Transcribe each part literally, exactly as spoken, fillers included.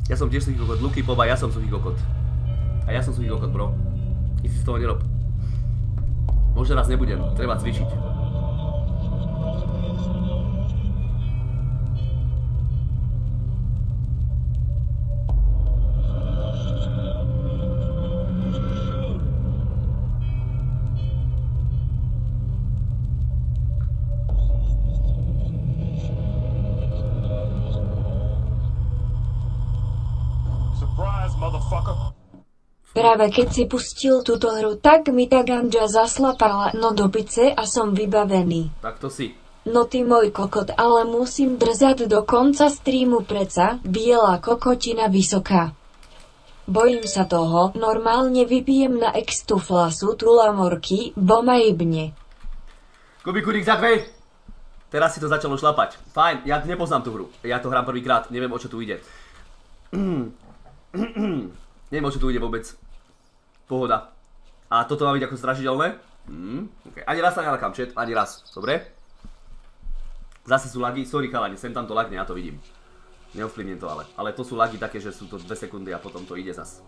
Ja som tiež suchý kokot. Luky, poba, ja som suchý kokot. A ja som suchý kokot, bro. I si z toho nerob. Možno raz nebudem, treba cvičiť. Práve keď si pustil túto hru, tak mi tá ganja zaslapala no do pice a som vybavený. Tak to si. No ty môj kokot, ale musím držať do konca streamu preca, biela kokotina vysoká. Bojím sa toho, normálne vypijem na extu flasu tulamorky, bo ma jebne. Kubikurík, zakvej! Teraz si to začalo šlapať. Fajn, ja nepoznám tú hru. Ja to hrám prvýkrát, neviem o čo tu ide. Neviem o čo tu ide vôbec. Pohoda. A toto má byť ako strašidelné? Hmm, okay. Ani raz sa nenalakám, chat, ani raz. Dobre? Zase sú lagy, sorry chalani, sem tam to lagne, ja to vidím. Neovplyvním to ale. Ale to sú lagy také, že sú to dve sekundy a potom to ide zas.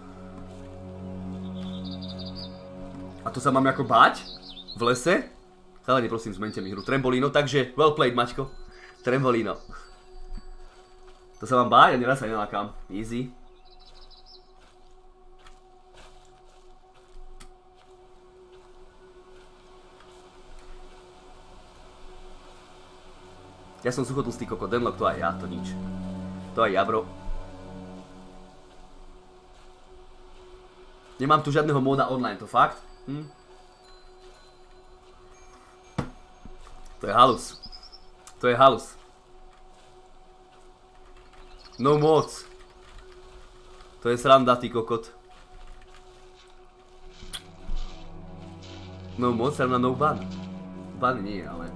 A to sa mám ako báť? V lese? Chalani, prosím, zmente mi hru. Trembolino, takže well played, Maťko. Trembolino. To sa mám báť, ani raz sa nenalakám. Easy. Ja som suchotlstý kokot, Denlock, to aj ja, to nič. To aj ja, bro. Nemám tu žiadneho móda online, to fakt? Hm? To je halus. To je halus. No moc. To je sranda, ty kokot. No moc, sranda, no ban. Ban nie, ale...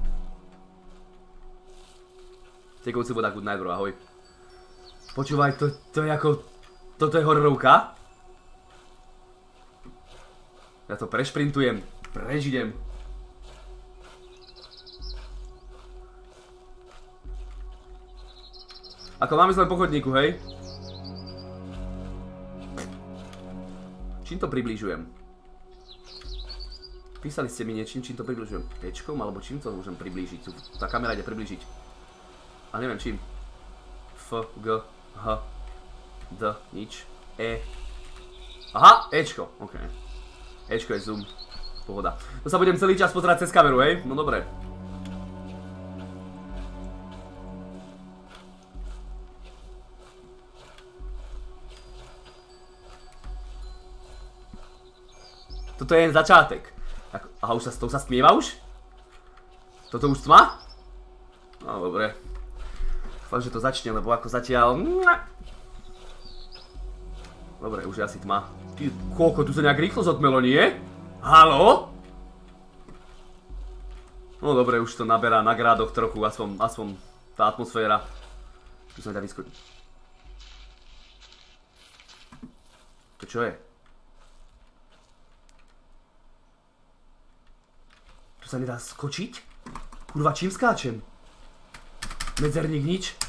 Tekovci voda, good night, bro, ahoj. Počúvaj, to, to je ako... Toto je hororovka? Ja to prešprintujem, prežidem. Ako máme sme po chodníku, hej? Čím to približujem? Písali ste mi niečím, čím to približujem? Ečkom, alebo čím to môžem priblížiť? Tá kamera ide priblížiť. A neviem čím. F, G, H, D, nič. E. Aha, Ečko, ok. Ečko je zoom. Pohoda. To sa budem celý čas pozerať cez kameru, hej? No dobre. Toto je jen začátek. Aha, už sa s tou sa stmieva už? Toto už tma? No dobre. Fakt, že to začne, lebo ako zatiaľ... Dobre, už je asi tma. Ty, koľko, tu sa nejak rýchlo zotmelo, nie? Haló? No dobre, už to naberá na grádoch trochu, aspoň, aspoň tá atmosféra. Tu sa nedá vyskočiť. To čo je? Tu sa nedá skočiť? Kurva, čím skáčem? Medzerník nič.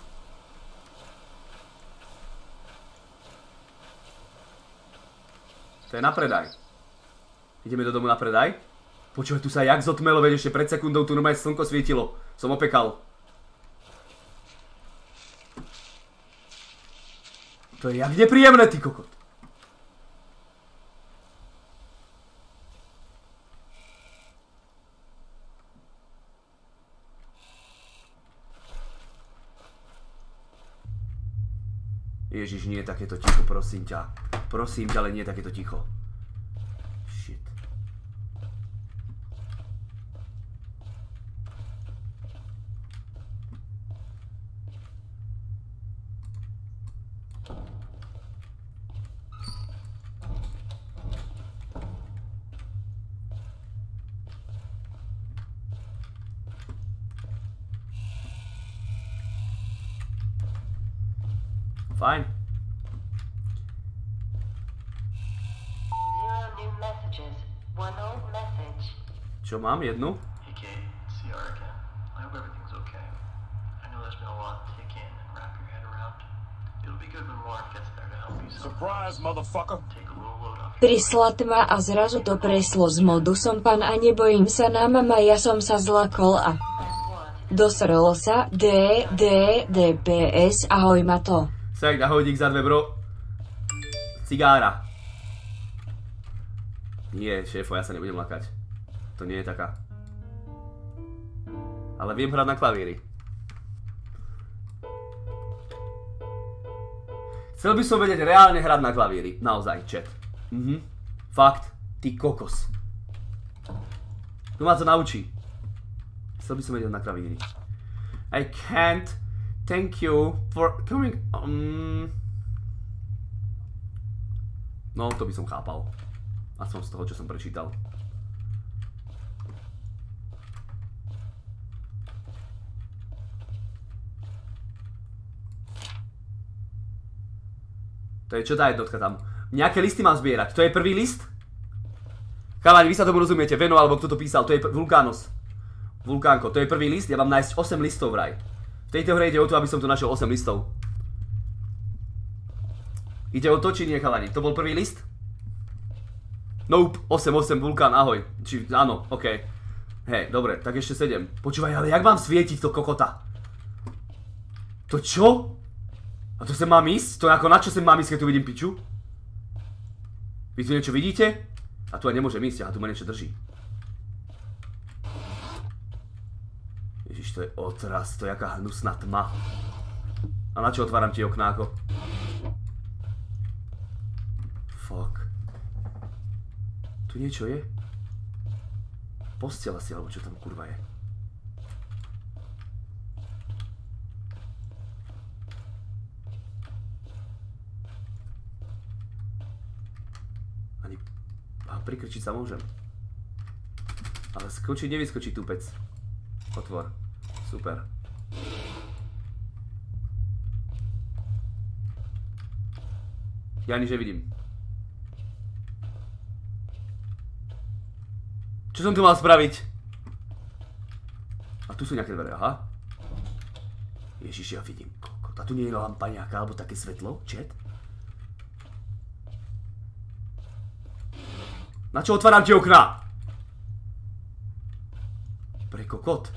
To je na predaj. Ideme do domu na predaj. Počúvaj, tu sa jak zotmelo, veď ešte pred sekundou tu normálne slnko svietilo. Som opekal. To je jak nepríjemné, ty kokot. Ježiš, nie je takéto ticho, prosím ťa. Prosím ťa, ale nie je takéto ticho. Shit. Fajn. Čo mám? Jednu? Prišla tma a zrazu to preslo s modusom pan a nebojím sa na mama, ja som sa zlakol a... Dosrlo sa, D, D, D P S, ahoj ma to. Tak, ahoj, dík za dve, bro. Cigára. Nie, šéfo, ja sa nebudem lakať. To nie je taká. Ale viem hrať na klavíri. Chcel by som vedieť reálne hrať na klavíri. Naozaj, chat. Mhm. Fakt. Ty kokos. Tu ma to naučí. Chcel by som vedieť na klavíri. I can't. Thank you for coming. Um... No, to by som chápal. Aspoň z toho, čo som prečítal. To je čo tá jednotka tam? Nejaké listy mám zbierať. To je prvý list? Chalani, vy sa tomu rozumiete. Veno, alebo kto to písal. To je Vulkános. Vulkánko, to je prvý list. Ja mám nájsť osem listov vraj. V tejto hre ide o to, aby som tu našiel osem listov. Ide o to, či nie, chalani? To bol prvý list? Nope, osem osem, Vulkán, ahoj. Či, áno, okej. Okay. Hej, dobre, tak ešte sedem. Počúvaj, ale jak mám svietiť to kokota? To čo? A to sem mám ísť? To ako na čo sem mám ísť, keď tu vidím piču? Vy tu niečo vidíte? A tu aj nemôžem ísť, a tu ma niečo drží. Ježiš, to je otras, to je jaká hnusná tma. A na čo otváram ti oknáko? Fuck. Tu niečo je? Posteľ asi, alebo čo tam kurva je? Ani... A prikrčiť sa môžem. Ale skočiť nevyskočí tupec. Otvor. Super. Ja nič nevidím. Čo som tu mal spraviť? A tu sú nejaké dvere, aha. Ježiš, ja vidím. A tu nie je lampa nejaká, alebo také svetlo? Chat? Na čo otváram ti okná? Pre kokot.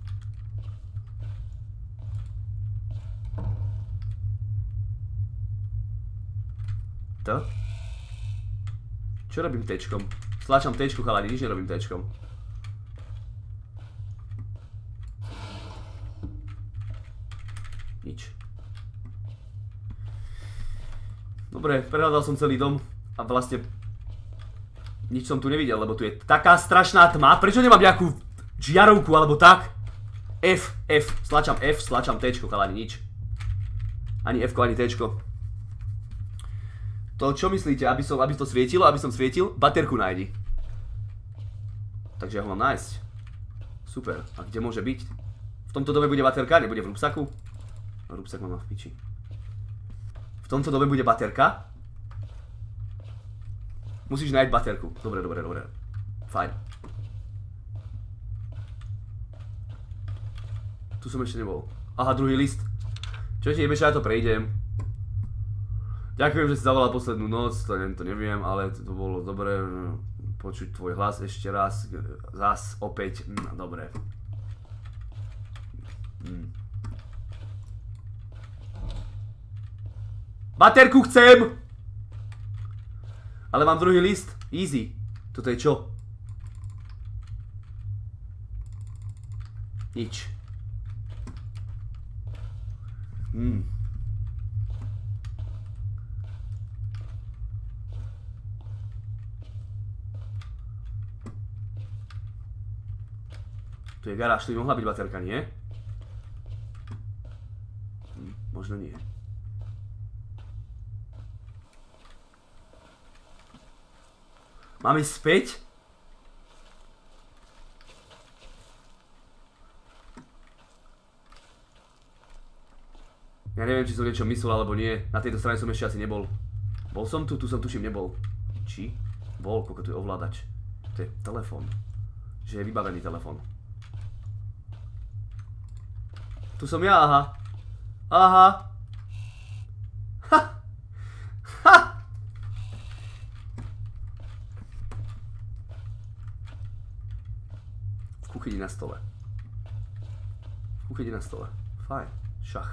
To? Čo robím téčkom? Stlačam téčku, chalani, nič nerobím téčkom. Nič. Dobre, prehľadal som celý dom a vlastne nič som tu nevidel, lebo tu je taká strašná tma. Prečo nemám nejakú žiarovku alebo tak? F, F, stlačam F, stlačam téčko, chalani, nič. Ani F-ko, ani téčko. To čo myslíte, aby, som, aby to svietilo, aby som svietil? Baterku nájdi. Takže ja ho mám nájsť. Super. A kde môže byť? V tomto dome bude baterka, nebude v rúbsaku? Rúbsak mám v piči. V tomto dome bude baterka? Musíš nájsť baterku. Dobre, dobre, dobre. Fajn. Tu som ešte nebol. Aha, druhý list. Čo ti jebeš, ja to prejdem. Ďakujem, že si zavolal poslednú noc, to, ne, to neviem, ale to, to bolo dobré počuť tvoj hlas ešte raz, zas, opäť, mm, dobre. Mm. Baterku chcem! Ale mám druhý list, easy. Toto je čo? Nič. Hmm. Tu je garáž, tu by mohla byť baterka, nie? Hm, možno nie. Mám ísť späť? Ja neviem, či som niečo myslel, alebo nie. Na tejto strane som ešte asi nebol. Bol som tu? Tu som tuším nebol. Či? Bol, koľko tu je ovládač. To je telefón. Že je vybavený telefón. Tu som ja, aha. Aha. Ha! kuchyni na stole. V kuchyni na stole. Fajn. Šach.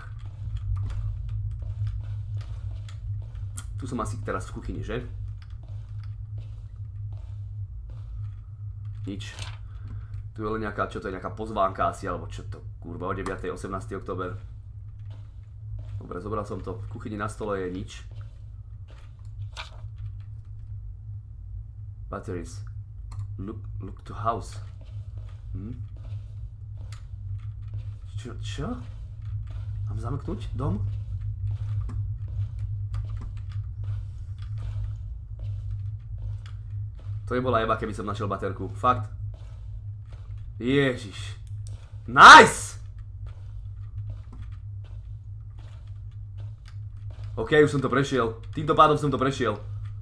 Tu som asi teraz v kuchyni, že? Nič. Tu je len nejaká, čo to je, nejaká pozvánka asi, alebo čo to, kurva, o deviatej osemnásteho október. Dobre, zobral som to. V kuchyni na stole je nič. Batteries. Look, look to house. Hm? Čo, čo? Mám zamknúť dom? To nebola jeba, keby som našiel baterku. Fakt. Ježiš. Nice! OK, už som to prešiel. Týmto pádom som to prešiel.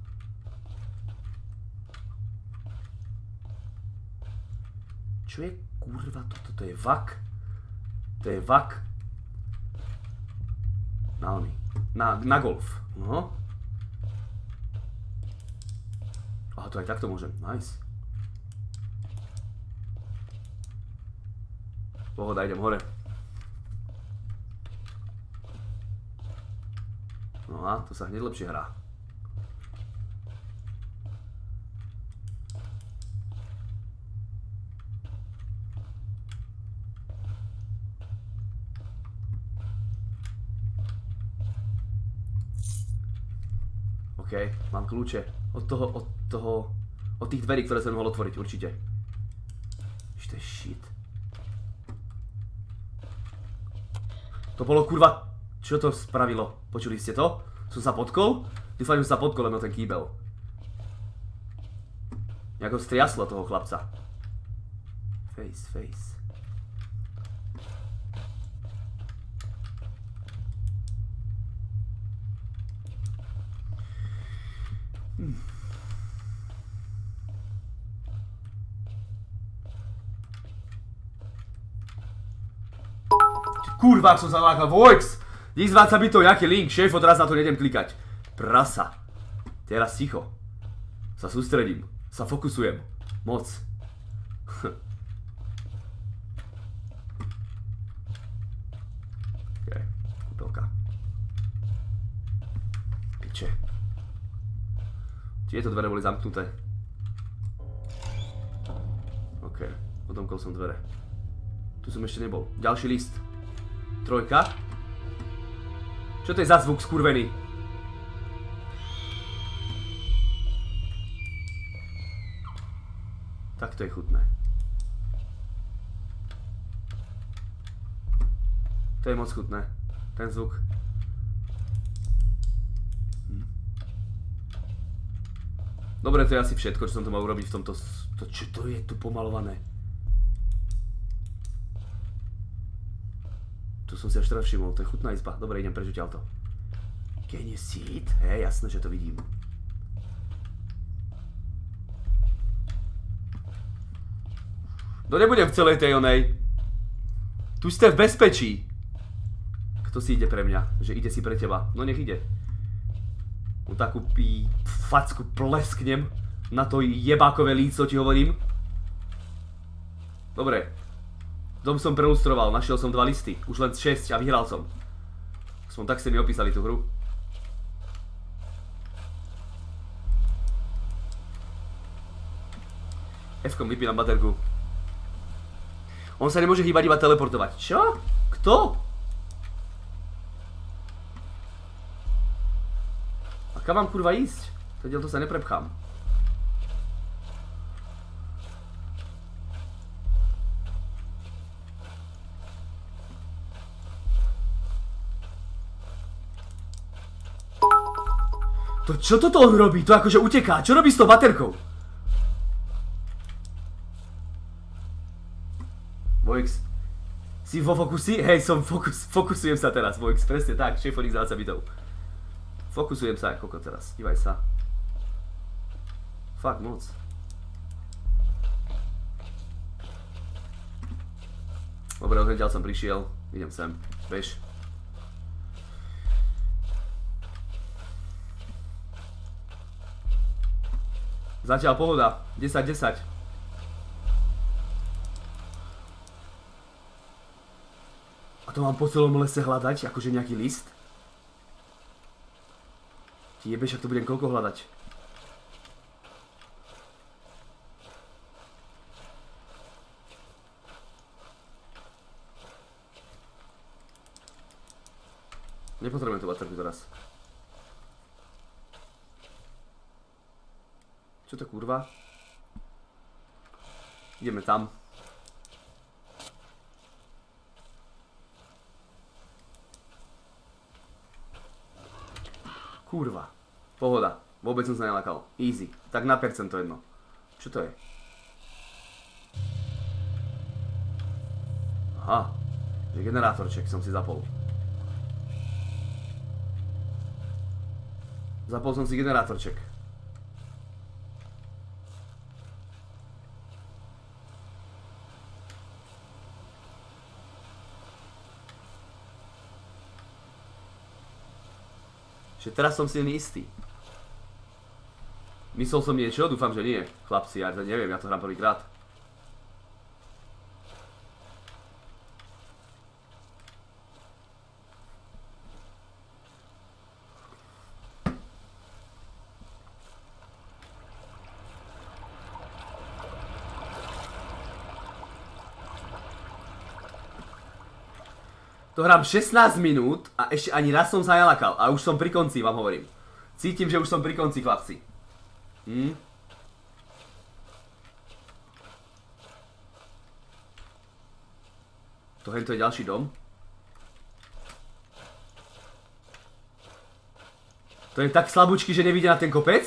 Čo je kurva toto? To je vak. To je vak. Na oný. Na, na golf. No. Aha, to aj takto môžem. Nice. Pohoda, idem hore. No a to sa hneď lepšie hrá. OK, mám kľúče. Od toho, od toho, od tých dverí, ktoré som mohol otvoriť, určite. Ešte shit. To bolo kurva, čo to spravilo? Počuli ste to? Som sa potkol? Dúfam, že som sa potkol len o ten kýbel. Nejako striaslo toho chlapca. Face, face. Hm. Kurva, ak som sa lákal, Voix! Dízvať sa by to, nejaký link, šéfo, teraz na to nejdem klikať. Prasa. Teraz ticho. Sa sústredím. Sa fokusujem. Moc. OK, kúpelka. Piče. Tieto dvere boli zamknuté. OK, odomkol som dvere. Tu som ešte nebol. Ďalší list. Trojka. Čo to je za zvuk skurvený? Tak to je chutné. To je moc chutné. Ten zvuk. Hm. Dobre, to je asi všetko, čo som to mal urobiť v tomto... To, čo to je tu pomalované? Tu som si až teraz všimol, to je chutná izba. Dobre, idem preč odtiaľto. Can you see it? Hej, jasné, že to vidím. No nebudem v celej tej onej. Tu ste v bezpečí. Kto si ide pre mňa? Že ide si pre teba. No nech ide. Mu takú pí... facku plesknem na to jebákové líco, ti hovorím. Dobre. Dom som prelustroval, našiel som dva listy. Už len šesť a vyhral som. Som tak ste mi opísali tú hru. F-kom vypínam baterku. On sa nemôže hýbať, iba teleportovať. Čo? Kto? A kam mám kurva ísť? To sa neprepchám. To čo toto on robí? To akože uteká. Čo robí s tou baterkou? Voix. Si vo fokusi? Hej, som fokus, fokusujem sa teraz, Voix. Presne tak, šéfonik záca bytov. Fokusujem sa, koko teraz. Dívaj sa. Fakt moc. Dobre, odhľadiaľ som prišiel. Idem sem. Bež. Zatiaľ pohoda. desať desať. To mám po celom lese hľadať, akože nejaký list. Ti jebeš, ak to budem koľko hľadať. Nepotrebujem tú baterku teraz. Čo to kurva? Ideme tam. Kurva. Pohoda. Vôbec som sa nelakal. Easy. Tak na percento jedno. Čo to je? Aha. Je generátorček som si zapol. Zapol som si generátorček. Že teraz som si istý. Myslel som niečo? Dúfam, že nie. Chlapci, ja to neviem, ja to hrám prvýkrát. To hrám šestnásť minút a ešte ani raz som sa nelakal. A už som pri konci, vám hovorím. Cítim, že už som pri konci, chlapci. Hm? To hento je ďalší dom. To je tak slabúčky, že nevidia na ten kopec?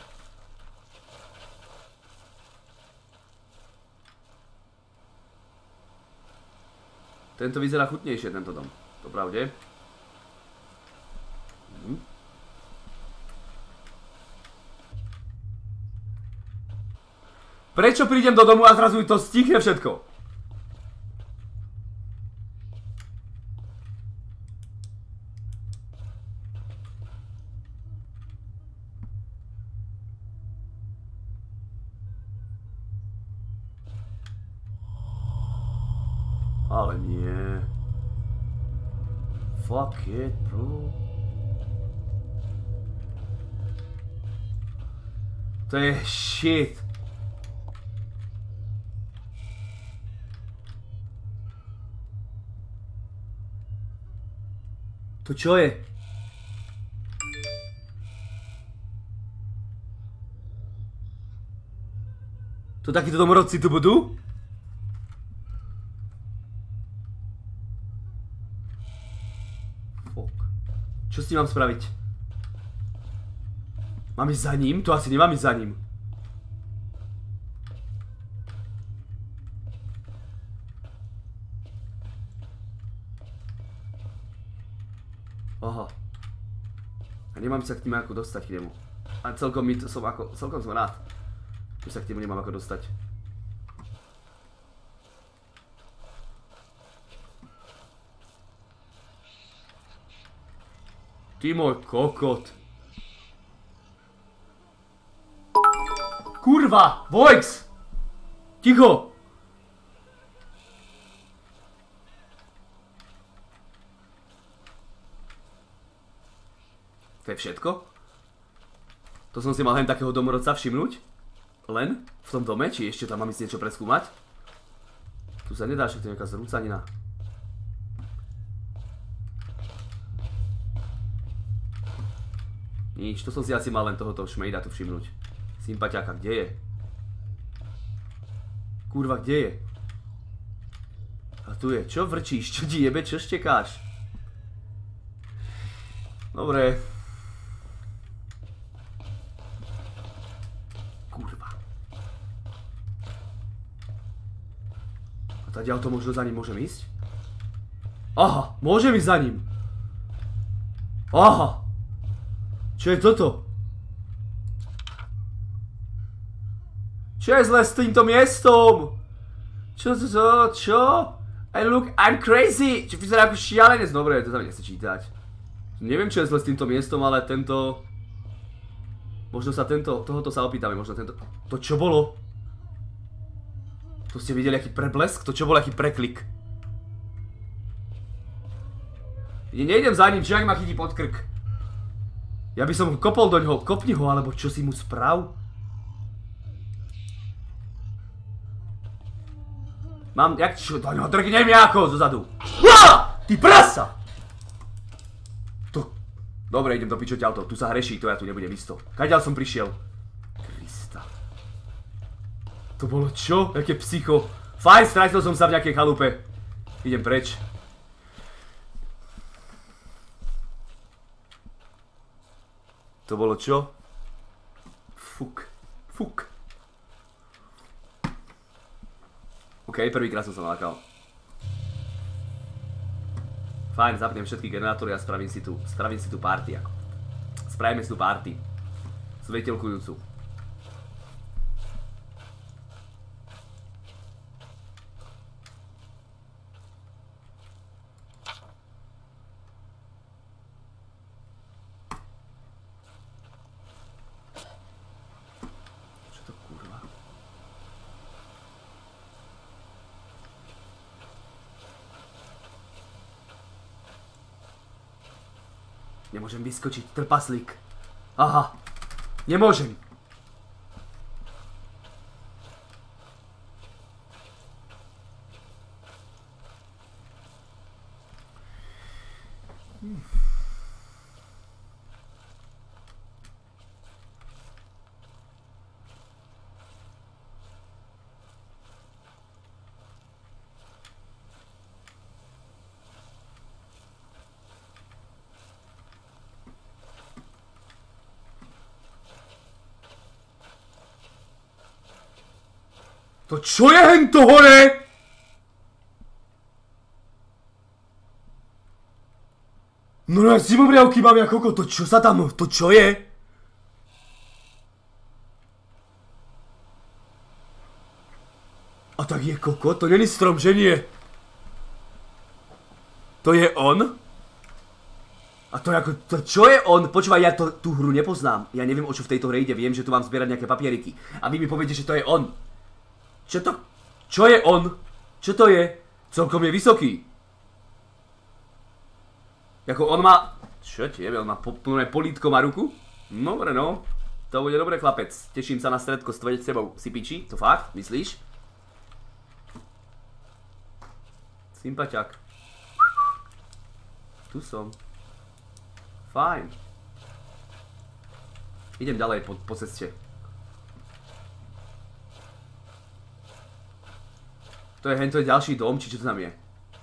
Tento vyzerá chutnejšie, tento dom. To pravde. Hm. Prečo prídem do domu a zrazu to stichne všetko? Ale nie. Fuck it, bro. To je shit. To čo je? To takíto domorodci tu budú? Čo s tým mám spraviť? Mám ísť za ním? To asi nemám ísť za ním. Aha. A nemám sa k tým ako dostať k nemu. A celkom mi to som ako, celkom som rád, že sa k tým nemám ako dostať. Ty môj kokot. Kurva! Vojks! Ticho! To je všetko? To som si mal len takého domorodca všimnúť? Len? V tom dome? Či ešte tam mám ísť niečo preskúmať? Tu sa nedá, že to je nejaká zrúcanina. Nič, to som si asi mal len tohoto šmejda tu všimnúť. Sympatiáka, kde je? Kurva, kde je? A tu je, čo vrčíš? Čo ti jebe? Čo štekáš? Dobre. Kurva. A tady auto možno za ním môžem ísť? Aha, môžem ísť za ním. Aha. Čo je toto? Čo je zle s týmto miestom? Čo to, čo? Čo? I look, I'm crazy! Čo vyzerá ako šialenec? Dobre, to sa mi nechce čítať. Neviem, čo je zle s týmto miestom, ale tento... Možno sa tento, tohoto sa opýtame, možno tento... To čo bolo? To ste videli, aký preblesk? To čo bol, aký preklik? Nejdem za ním, či ak ma chytí pod krk. Ja by som ho kopol do ňoho, kopni ho, alebo čo si mu sprav? Mám, jak čo, do ňoho drgnem ako zozadu. Á! Ty prasa! To... Dobre, idem do pičo ťalto, tu sa hreší, to ja tu nebudem isto. Kaďal som prišiel? Krista. To bolo čo? Jaké psycho. Fajn, strátil som sa v nejakej chalupe. Idem preč. To bolo čo? Fuk. Fuk. OK, prvýkrát som sa nalákal. Fajn, zapnem všetky generátory a spravím si tu, spravím si tu party ako. Spravíme si tu party. Svetelkujúcu. Nemôžem vyskočiť, trpaslík. Aha, nemôžem. Hm. To čo je hento hore? No ja zimobriavky mám ja koko, to čo sa tam, to čo je? A tak je koko, to není strom, že nie? To je on? A to ako, to čo je on? Počúvaj, ja to, tú hru nepoznám. Ja neviem, o čo v tejto hre ide, viem, že tu mám zbierať nejaké papieriky. A vy mi poviete, že to je on. Čo to? Čo je on? Čo to je? Celkom je vysoký. Jako on má... Čo ti jebe, on má plné polítko, má ruku? Dobre no. To bude dobre, chlapec. Teším sa na stredko s tvojou sebou. Si piči? To fakt? Myslíš? Sympaťak. Tu som. Fajn. Idem ďalej po, po ceste. To je hento ďalší dom, či čo to tam je?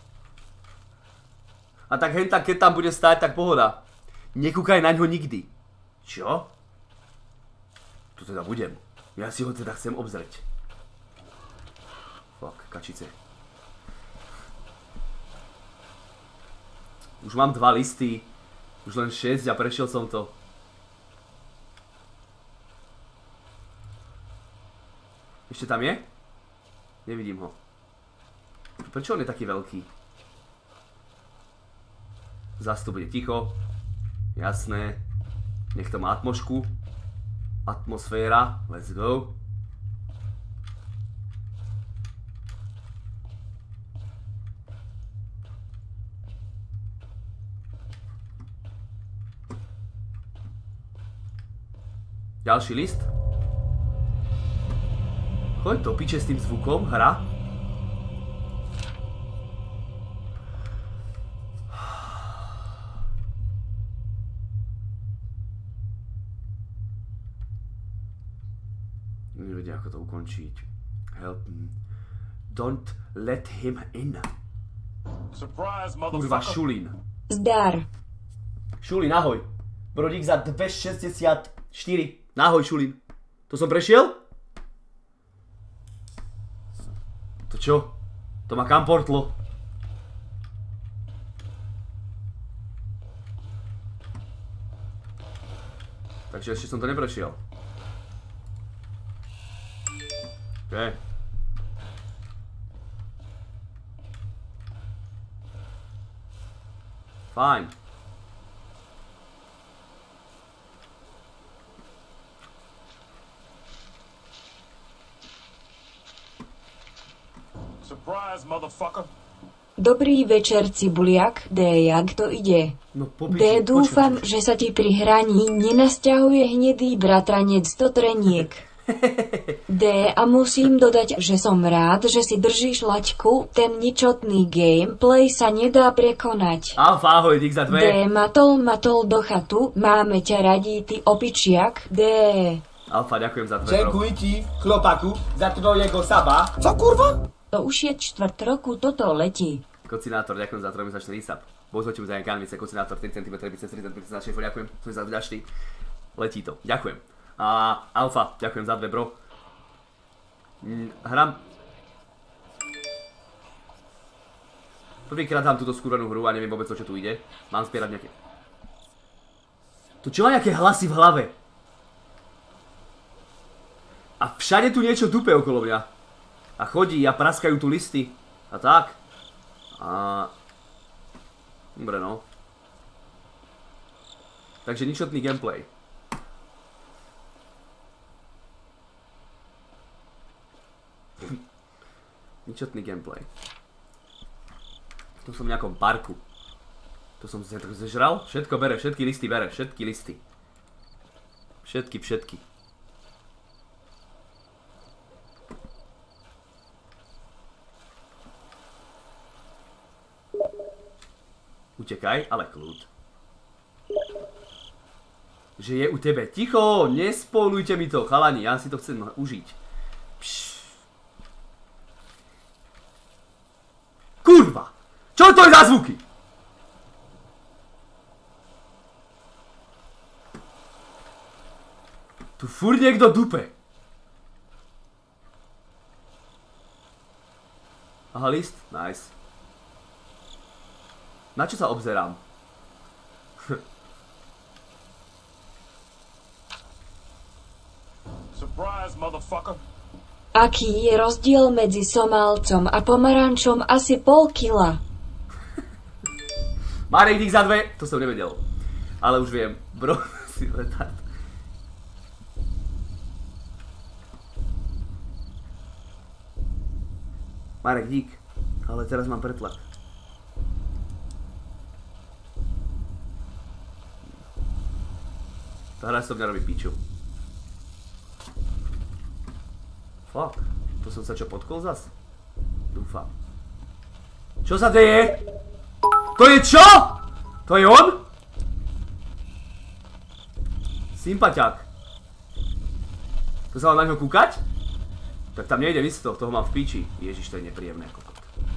A tak henta, keď tam bude stáť, tak pohoda. Nekúkaj na ňo nikdy. Čo? Tu teda budem. Ja si ho teda chcem obzrieť. Fuck, kačice. Už mám dva listy. Už len šesť a prešiel som to. Ešte tam je? Nevidím ho. Prečo on je taký veľký? Zas tu bude ticho. Jasné. Nech to má atmošku. Atmosféra. Let's go. Ďalší list. Choď do piče s tým zvukom, hra. Nevedia, ako to ukončiť. Help me. Don't let him in. Kurva, Šulín. Zdar. Šulín, ahoj. Brodík za dvestošesťdesiatštyri. Ahoj, Šulín. To som prešiel? To čo? To ma kam portlo? Takže ešte som to neprešiel. OK. Fajn. Dobrý večer, Cibuliak. D, jak to ide? No popiči, D, dúfam, počujem. že sa ti pri hraní nenasťahuje hnedý bratranec do treniek. D, a musím dodať, že som rád, že si držíš laťku, ten ničotný gameplay sa nedá prekonať. Alfa, ahoj, dík za dve. D, matol, matol do chatu, máme ťa radí, ty opičiak. D. Alfa, ďakujem za dve, bro. Dziękuję ci, chłopaku, za twojego saba. Co kurwa? To už je čtvrt roku, toto letí. Kocinátor, ďakujem za trojmesačný resub. Pozvočím za Jankanvice, kocinátor tri centimetre, biceps tri centimetre, na šéfo, ďakujem, som za vďačný. Letí to, ďakujem. A Alfa, ďakujem za dve, bro. Hram. Prvýkrát dám túto skúrenú hru a neviem vôbec, o čo tu ide. Mám spierať nejaké... Tu čo má nejaké hlasy v hlave? A všade tu niečo dupe okolo mňa. A chodí a praskajú tu listy. A tak. A... Dobre, no. Takže ničotný gameplay. Ničotný gameplay. Tu som v nejakom parku. Tu som sa tak zežral. Všetko bere, všetky listy bere, všetky listy. Všetky, všetky. Utekaj, ale kľud. Že je u tebe. Ticho, nespolujte mi to, chalani, ja si to chcem užiť. Pš. Kurva! Čo to je za zvuky? Tu furt niekto dupe. Aha, list? Nice. Na čo sa obzerám? Surprise, motherfucker. Aký je rozdiel medzi somálcom a pomarančom? Asi pol kila. Marek, dík za dve, to som nevedel. Ale už viem, bro, si letát. Marek, dík, ale teraz mám pretlak. Tá hra so mňa robí piču. Fuck, to som sa čo potkol zas? Dúfam. Čo sa deje? To je čo? To je on? Sympaťák. To sa mám na ňo kúkať? Tak tam nejde isto, toho mám v piči. Ježiš, to je nepríjemné kokot.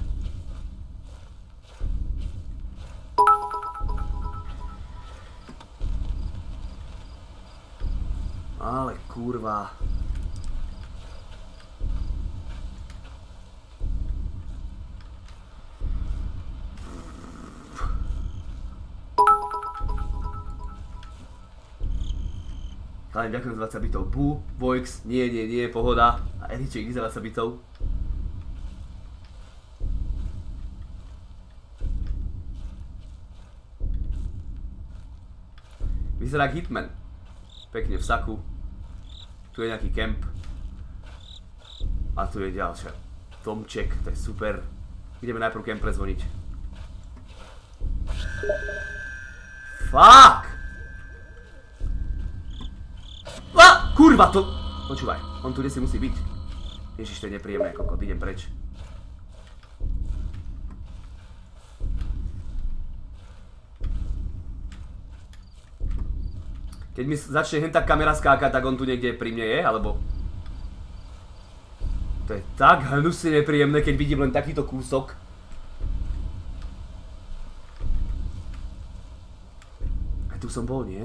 Ale kurva. Táne, ďakujem za dvadsať bitov. Bu, Vojx, nie, nie, nie, pohoda. A Eriček za dvadsať bitov. Vyzerá Hitman. Pekne v saku. Tu je nejaký kemp. A tu je ďalšia. Tomček, to je super. Ideme najprv kemp prezvoniť. Fuck! A, kurva, to... Počúvaj, on tu desi musí byť. Ježiš, to je nepríjemné, kokot, idem preč. Keď mi začne hen tá kamera skákať, tak on tu niekde pri mne je, alebo... To je tak hnusne nepríjemné, keď vidím len takýto kúsok. A tu som bol, nie?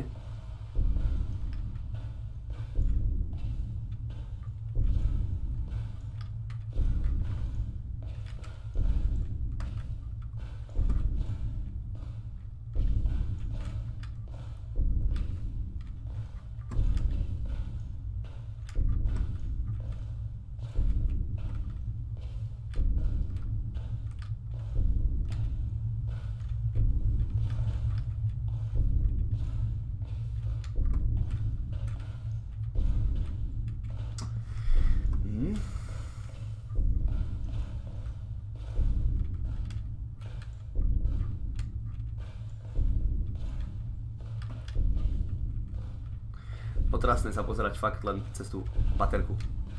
otrasné sa pozerať fakt len cez tú baterku.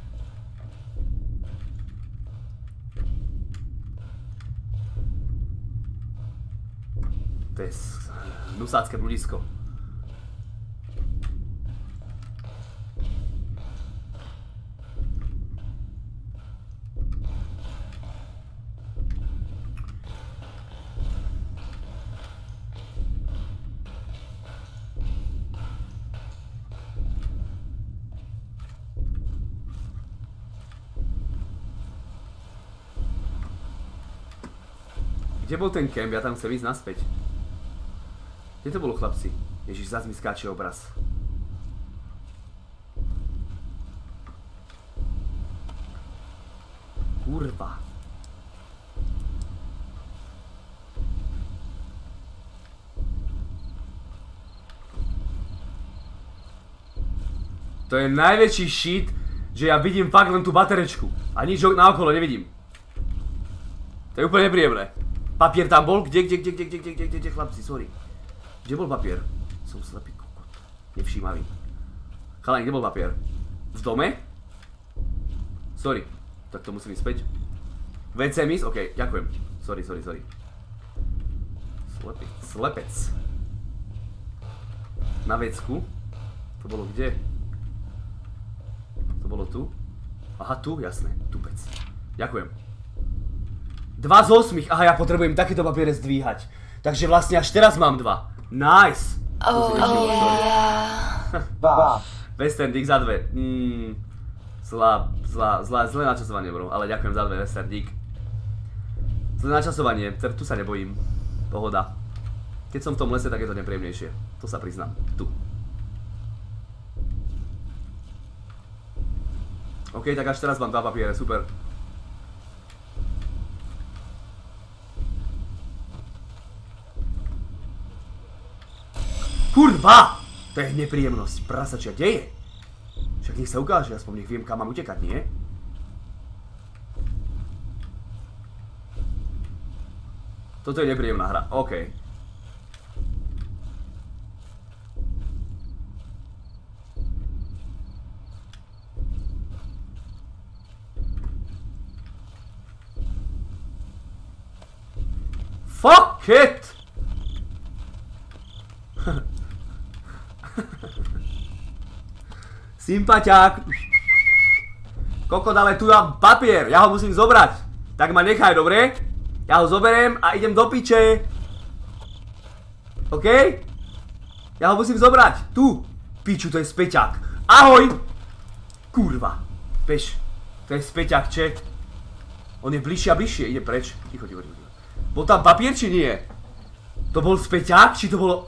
To je hnusácké bludisko. Kde bol ten kemp? Ja tam chcem ísť naspäť. Kde to bolo, chlapci? Ježiš, zás mi skáče obraz. Kurva. To je najväčší shit, že ja vidím fakt len tú baterečku. A nič naokolo nevidím. To je úplne nepríjemné. Papier tam bol? Kde, kde, kde, kde, kde, kde, kde, kde, chlapci, sorry. Kde bol papier? Som slepý kokot. Nevšímavý. Chalani, kde bol papier? V dome? Sorry. Tak to musím ísť späť. vé cé mis? OK, ďakujem. Sorry, sorry, sorry. Slepý. Slepec. Na vecku. To bolo kde? To bolo tu? Aha, tu? Jasné. Tupec. Ďakujem. Dva z osmých. Aha, ja potrebujem takéto papiere zdvíhať. Takže vlastne až teraz mám dva. Nice. Oh yeah. Western Dick za dve. Mm, zlá, zlá, zlá, zlé načasovanie, bro. Ale ďakujem za dve, Western Dick. Zlé načasovanie. Tu sa nebojím. Pohoda. Keď som v tom lese, tak je to nepríjemnejšie. To sa priznám. Tu. OK, tak až teraz mám dva papiere. Super. Kurva! To je nepríjemnosť. Prasačia, kde je? Však nech sa ukáže, aspoň nech viem, kam mám utekať, nie? Toto je nepríjemná hra. OK. Fuck it! Sympaťák. Kokot, ale tu mám papier, ja ho musím zobrať. Tak ma nechaj, dobre? Ja ho zoberiem a idem do piče. OK? Ja ho musím zobrať. Tu. Piču, to je späťák. Ahoj. Kurva. Bež. To je späťák, čet. On je bližšie a bližšie. Ide preč. Ticho, ticho, ticho. Bol tam papier, či nie? To bol späťák, či to bolo...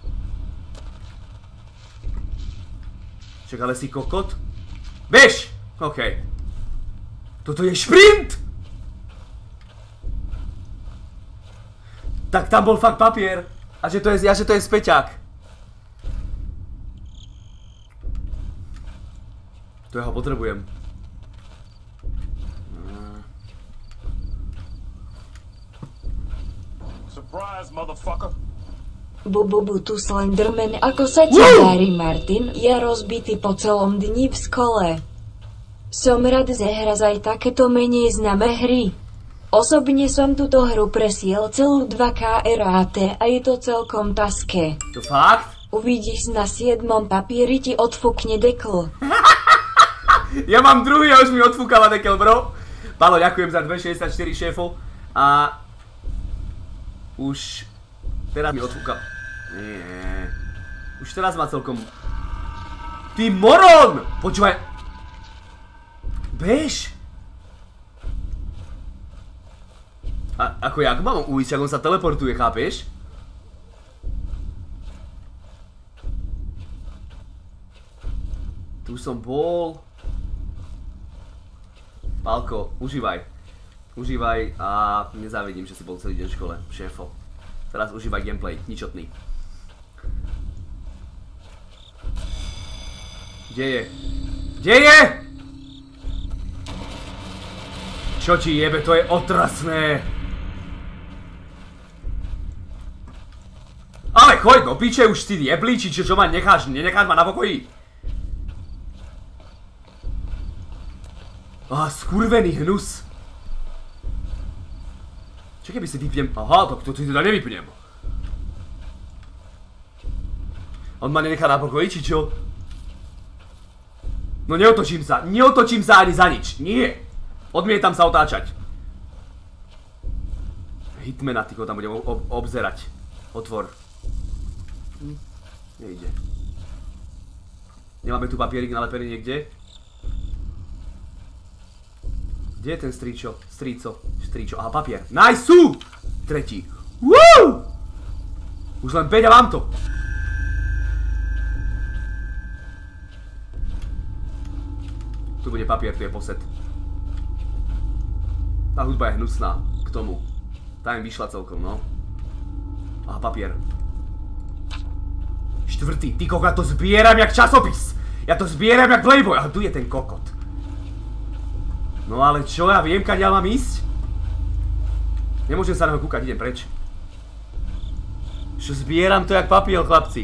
Čak, ale si kokot? Bež! OK. Toto je šprint! Tak tam bol fakt papier. A že to je, a že to je späťák. To ja ho potrebujem. Surprise, motherfucker! Bububu tu Slenderman, ako sa ti darí, Martin? Je rozbitý po celom dni v škole. Som rád, že hráš aj takéto menej známe hry. Osobne som túto hru presiel celú dva ká er á té a je to celkom taské. To fakt? Uvidíš, na siedmom papieri ti odfúkne dekl. Ja mám druhý a už mi odfúkala dekel, bro. Pálo, ďakujem za dvestošesťdesiatštyri šéfov. A... Už... Teraz mi odfúkal. Nie. Už teraz má celkom... Ty moron! Počúvaj. Bež. A ako ja, ako mám ujsť, ako on sa teleportuje, chápeš? Tu som bol. Pálko, užívaj. Užívaj a nezávidím, že si bol celý deň v škole, šéfo. Teraz užívaj gameplay, ničotný. Kde je? Kde je? Čo ti jebe, to je otrasné. Ale choď do piče už ty jeblíči, čo, čo ma necháš, nenecháš ma na pokoji. Aha, skurvený hnus. Čo keby si vypnem? Aha, tak to si teda nevypnem. On ma nenechá na pokoji, či čo? No neotočím sa, neotočím sa ani za nič, nie. Odmietam sa otáčať. Hitmana, tyko, tam budem ob obzerať. Otvor. Hm, nejde. Nemáme tu papierik nalepený niekde? Kde je ten stričo? Strico. Stričo. Aha, papier. Najsú! Tretí. Woo! Už len päť a mám to. Tu bude papier, tu je posed. Tá hudba je hnusná k tomu. Tá im vyšla celkom, no. Aha, papier. Štvrtý. Ty kokot, ja to zbieram jak časopis. Ja to zbieram jak Playboy. Aha, tu je ten kokot. No ale čo, ja viem, kaď ja mám ísť? Nemôžem sa na ho kúkať, idem preč. Čo zbieram to jak papier, chlapci.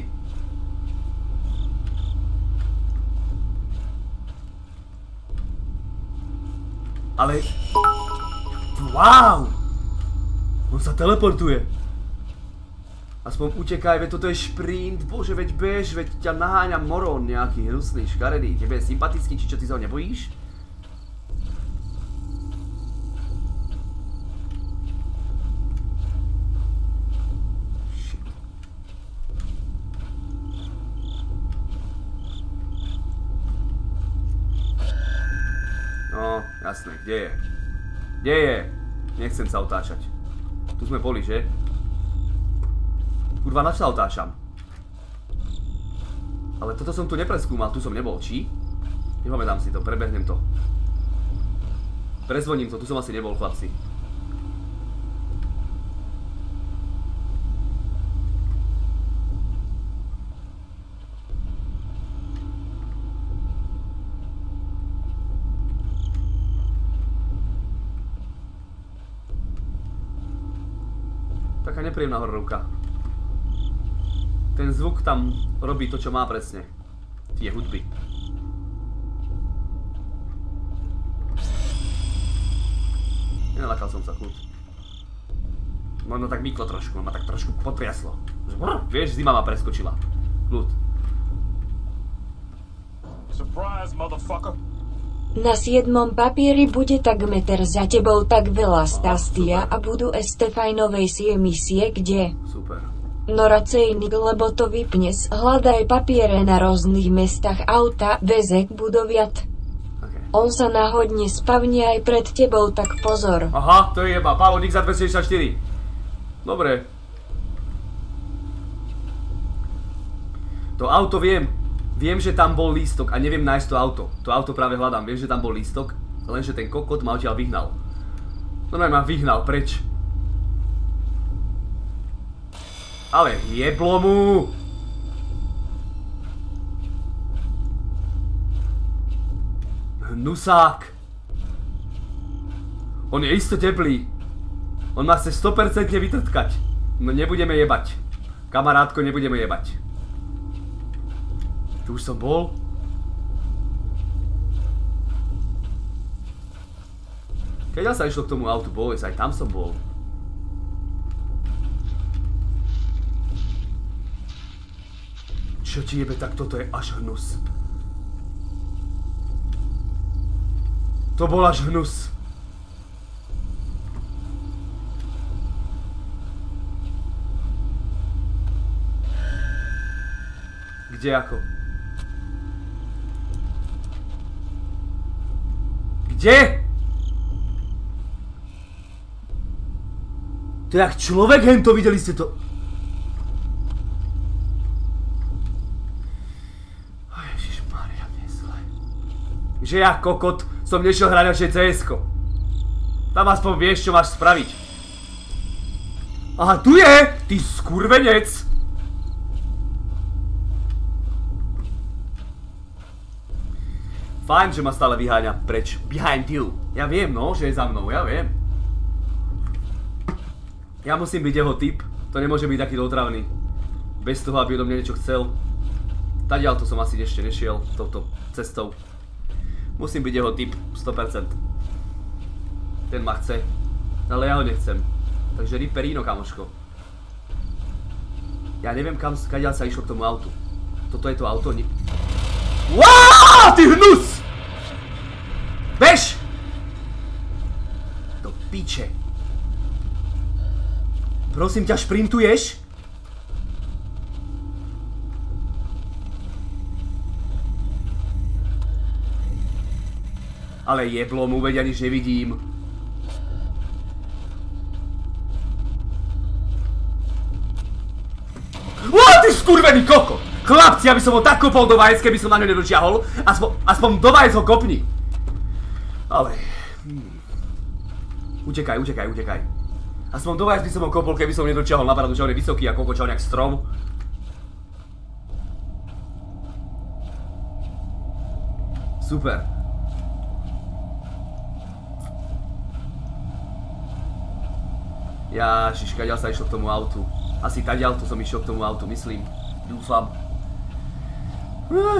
Ale... Wow! On sa teleportuje. Aspoň utekaj, veď toto je šprint, bože, veď bež, veď ťa naháňa morón nejaký hnusný, škaredý. Tebe je sympatický, či čo, ty sa ho nebojíš? No, jasné, kde je? Kde je? Nechcem sa otáčať. Tu sme boli, že? Kurva, nač sa otáčam? Ale toto som tu nepreskúmal, tu som nebol, či? Nepamätám si to, prebehnem to. Prezvoním to, tu som asi nebol, chlapci. Taká nepríjemná hororovka. Ten zvuk tam robí to, čo má presne. Tie hudby. Nenalakal som sa, kľud. Možno tak myklo trošku, ma tak trošku potriaslo. Vieš, zima ma preskočila. Kľud. Surprise, motherfucker. Na siedmom papieri bude tak meter za tebou tak veľa Stastia a budú Estefajnovej sie misie, kde? Super. No racej nik, lebo to vypnes, hľadaj papiere na rôznych mestách auta, väzek, budoviat. Okay. On sa náhodne spavne aj pred tebou, tak pozor. Aha, to je jeba, Pavol X dvestošesťdesiatštyri. Dobre. To auto viem. Viem, že tam bol lístok a neviem nájsť to auto. To auto práve hľadám, viem, že tam bol lístok, lenže ten kokot ma odtiaľ vyhnal. No ma vyhnal, preč? Ale jeblo mu! Hnusák! On je isto teplý. On ma chce sto percent vytrtkať. No nebudeme jebať. Kamarátko, nebudeme jebať. Tu už som bol? Keď sa išlo k tomu autu Boys, aj tam som bol. Čo ti jebe, tak toto je až hnus. To bol až hnus. Kde ako? Kde? To je jak človek hento, videli ste to? Že ja, kokot, som nešiel hrať naše cé esko. Tam aspoň vieš, čo máš spraviť. Aha, tu je! Ty skurvenec! Fajn, že ma stále vyháňa preč. Behind you. Ja viem, no, že je za mnou, ja viem. Ja musím byť jeho typ. To nemôže byť taký otravný. Bez toho, aby odo mňa niečo chcel. Tadiaľ to som asi ešte nešiel touto cestou. Musím byť jeho typ, sto percent. Ten ma chce. Ale ja ho nechcem. Takže Ripperino, kamoško. Ja neviem, kam, kadiaľ sa išlo k tomu autu. Toto je to auto, ni... Waaaaaa, ty hnus! Bež! Do piče. Prosím ťa, šprintuješ? Ale jeblo mu, veď aniž nevidím. Ó, ty skurvený koko! Chlapci, aby som ho tak kopol do vajec, keby som na ňo nedočiahol. Aspoň, aspoň do vajec ho kopni. Ale... Hmm. Utekaj, utekaj, utekaj. Aspoň do vajec by som ho kopol, keby som nedočiahol. Napadlo, že on je vysoký a kokočal nejak strom. Super. Jážiš, kadiaľ sa išlo k tomu autu. Asi tadiaľ to som išiel k tomu autu, myslím. Dúfam. Uh.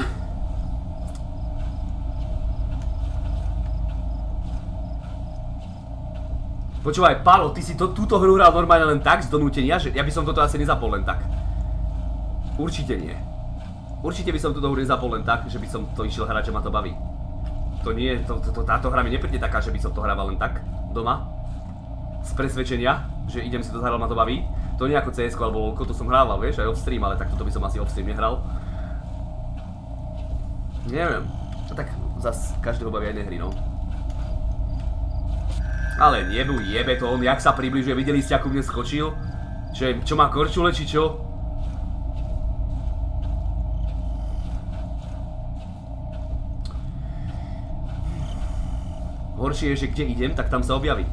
Počúvaj, Pálo, ty si to, túto hru hral normálne len tak, z donútenia, že ja by som toto asi nezapol len tak. Určite nie. Určite by som túto hru nezapol len tak, že by som to išiel hrať, že ma to baví. To nie, to, to, to, táto hra mi nepríde taká, že by som to hrával len tak, doma. Z presvedčenia, že idem si to zahrať, ma to baví. To nie ako cé esko alebo LoLko, to som hrával, vieš, aj off-stream, ale tak toto by som asi off-stream nehral. Neviem. A tak zas každého bavia iné hry, no. Ale nebu, jebe to on, jak sa približuje, videli ste, ako mne skočil? Že, čo má korčule, či čo? Horšie je, že kde idem, tak tam sa objaví.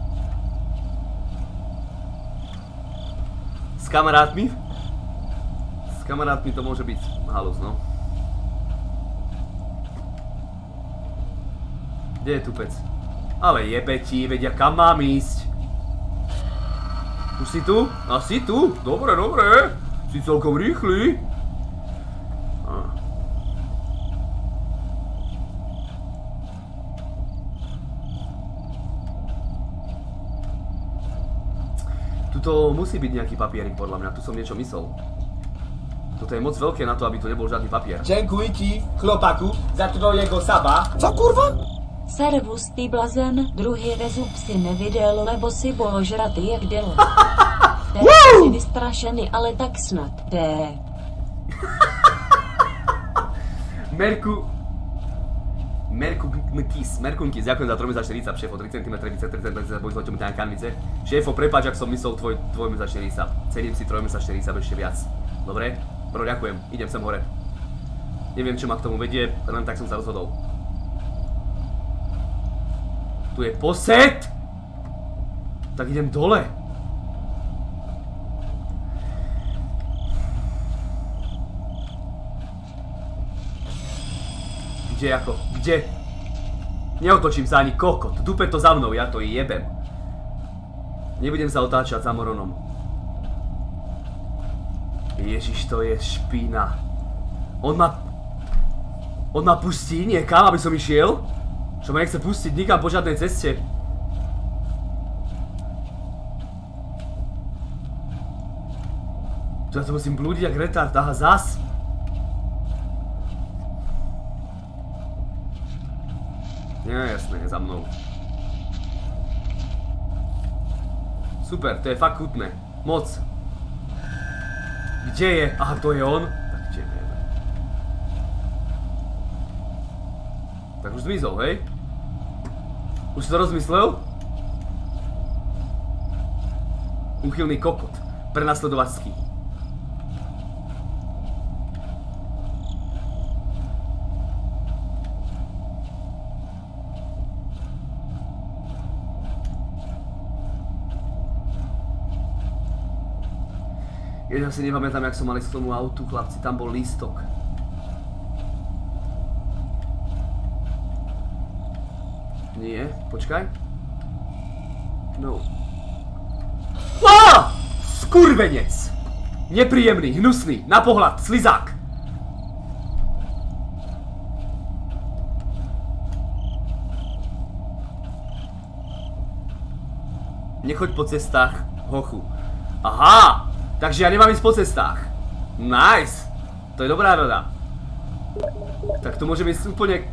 S kamarátmi? S kamarátmi to môže byť halus, no. Kde je tupec? Ale jebe ti, vedia, kam mám ísť. Už si tu? A si tu? Dobre, dobre. Si celkom rýchly. Tuto musí byť nejaký papierik, podľa mňa. Tu som niečo myslel. Toto je moc veľké na to, aby tu nebol žiadny papier. Dziękuję ci, chłopaku, za twojego saba. Co kurwa? Servus, ty blazen, druhý rezub si neviděl, lebo si bol žratý jak delo. Teď si vystrašený, ale tak snad, té. Merku... Merku Mkis, Merkunkis, ďakujem za tri štyridsať, šéfo, tri centimetre, tridsať centimetrov, boj zloťom na kanvice. Šéfo, prepáč, ak som myslel tvoj, tvoj štyridsať. Cením si tri štyridsať ešte viac. Dobre? Bro, ďakujem, idem sem hore. Neviem, čo ma k tomu vedie, len tak som sa rozhodol. Tu je posed! Tak idem dole. Kde ako? Kde? Neotočím sa ani kokot. Dupe to za mnou, ja to jebem. Nebudem sa otáčať za Moronom. Ježiš, to je špína. On ma... On ma pustí niekam, aby som išiel? Čo ma nechce pustiť nikam po žiadnej ceste. Tu ja to musím blúdiť jak retard, aha, zas. Nie, jasné, za mnou. Super, to je fakt chutné. Moc. Kde je? Aha, to je on? Tak kde neviem. Tak už zmizol, hej? Už si to rozmyslel? Úchylný kokot. Prenasledovačský. Ja si nepamätám, jak som mal ísť k tomu autu, chlapci, tam bol lístok. Nie, počkaj. No. Á! Skurvenec! Nepríjemný, hnusný, na pohľad, slizák. Nechoď po cestách, hochu. Aha! Takže ja nemám ísť po cestách. Nice! To je dobrá rada. Tak to môže byť úplne...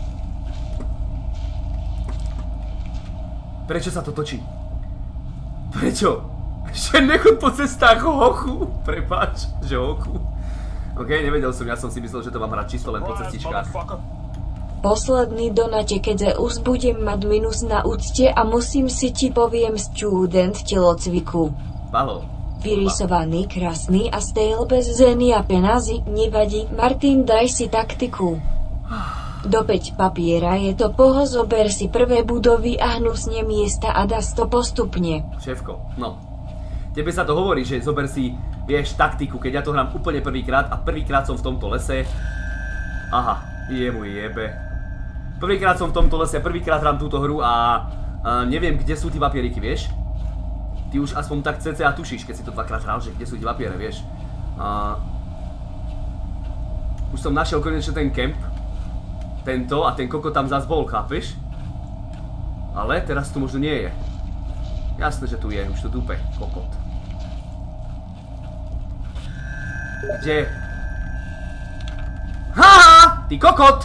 Prečo sa to točí? Prečo? Že nechoď po cestách, hochu. Prepáč, že hochu. OK, nevedel som, ja som si myslel, že to mám hrať čisto len po cestičkách. Posledný donate, keďže už budem mať minus na úcte a musím si ti poviem student telocviku. Palo. Vyrysovaný, krásny a stejl bez zeny a penázy, nevadí. Martin, daj si taktiku. Do päť papiera je to poho, zober si prvé budovy a hnusne miesta a dá to postupne. Šéfko, no. Tebe sa to hovorí, že zober si, vieš, taktiku, keď ja to hrám úplne prvýkrát a prvýkrát som v tomto lese. Aha, je mu jebe. Prvýkrát som v tomto lese, prvýkrát hrám túto hru a, a neviem, kde sú tí papieriky, vieš? Ty už aspoň tak cca tušíš, keď si to dvakrát hral, že kde sú tí papiere, vieš? A... Už som našiel konečne ten kemp. Tento a ten koko tam zas bol, chápeš? Ale teraz tu možno nie je. Jasné, že tu je, už to dupe, kokot. Kde? Haha! Ty kokot!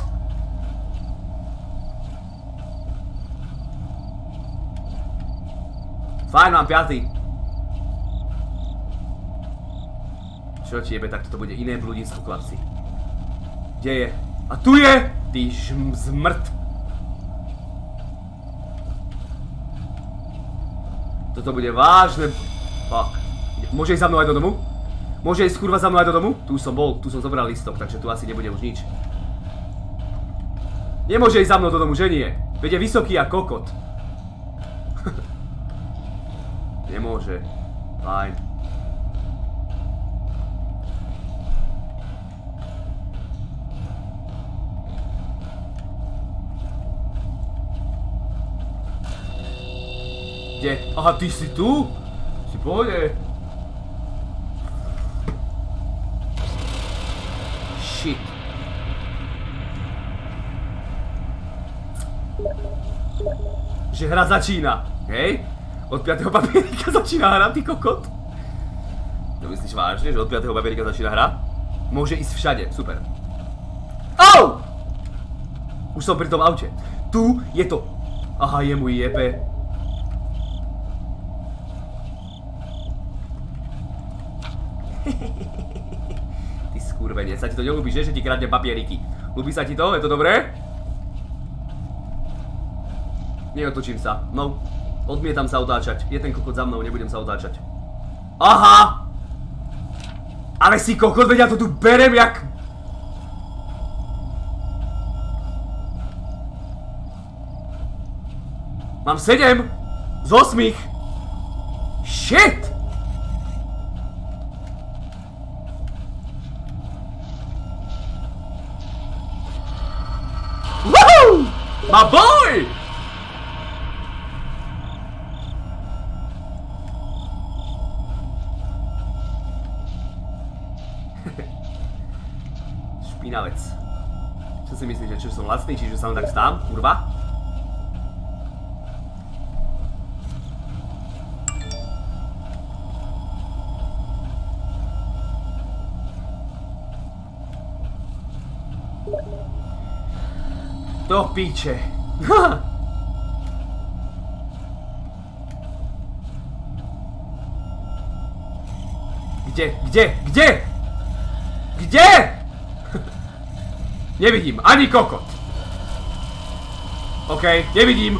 Fajn, mám piatý. Čo ti jebe, tak toto bude iné blúdisko, chlapci. Kde je? A tu je! Ty žm zmrt. Toto bude vážne... Fuck. Môže ísť za mnou aj do domu? Môže ísť kurva za mnou aj do domu? Tu už som bol, tu som zobral listok, takže tu asi nebude už nič. Nemôže ísť za mnou do domu, že nie? Veď je vysoký a kokot. Nemôže. Fajn. Kde? Aha, ty si tu? Si pohode? Shit. Že hra začína, hej? Od piateho papierika začína hra, ty kokot? To myslíš vážne, že od piateho papierika začína hra? Môže ísť všade, super. Au! Už som pri tom aute. Tu je to. Aha, je mu jebe. Ty skurvenie, sa ti to nelúbi, že? Že ti kradne papieriky. Ľúbi sa ti to? Je to dobré? Neotočím sa. No. Odmietam sa otáčať. Je ten kokot za mnou, nebudem sa otáčať. Aha! Ale si kokot, veď ja to tu berem jak... Mám sedem z osmých. Shit! Woohoo! My boy! Špinavec. Čo si myslíš, že som lacný, čiže sa len tak stám? Kurva? Do píče. Kde? Kde? Kde? Kde? Nevidím ani kokot. OK, nevidím.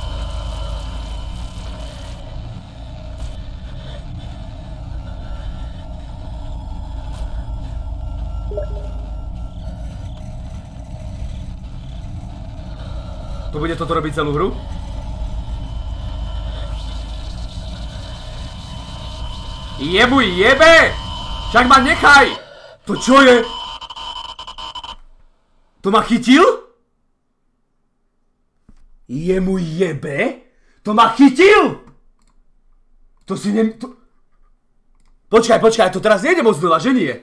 To bude toto robiť celú hru? Jebuj, jebe! Však ma nechaj! To čo je? To ma chytil? Jemu jebe? To ma chytil? To si ne... To... Počkaj, počkaj, to teraz nejde moc znova, že nie?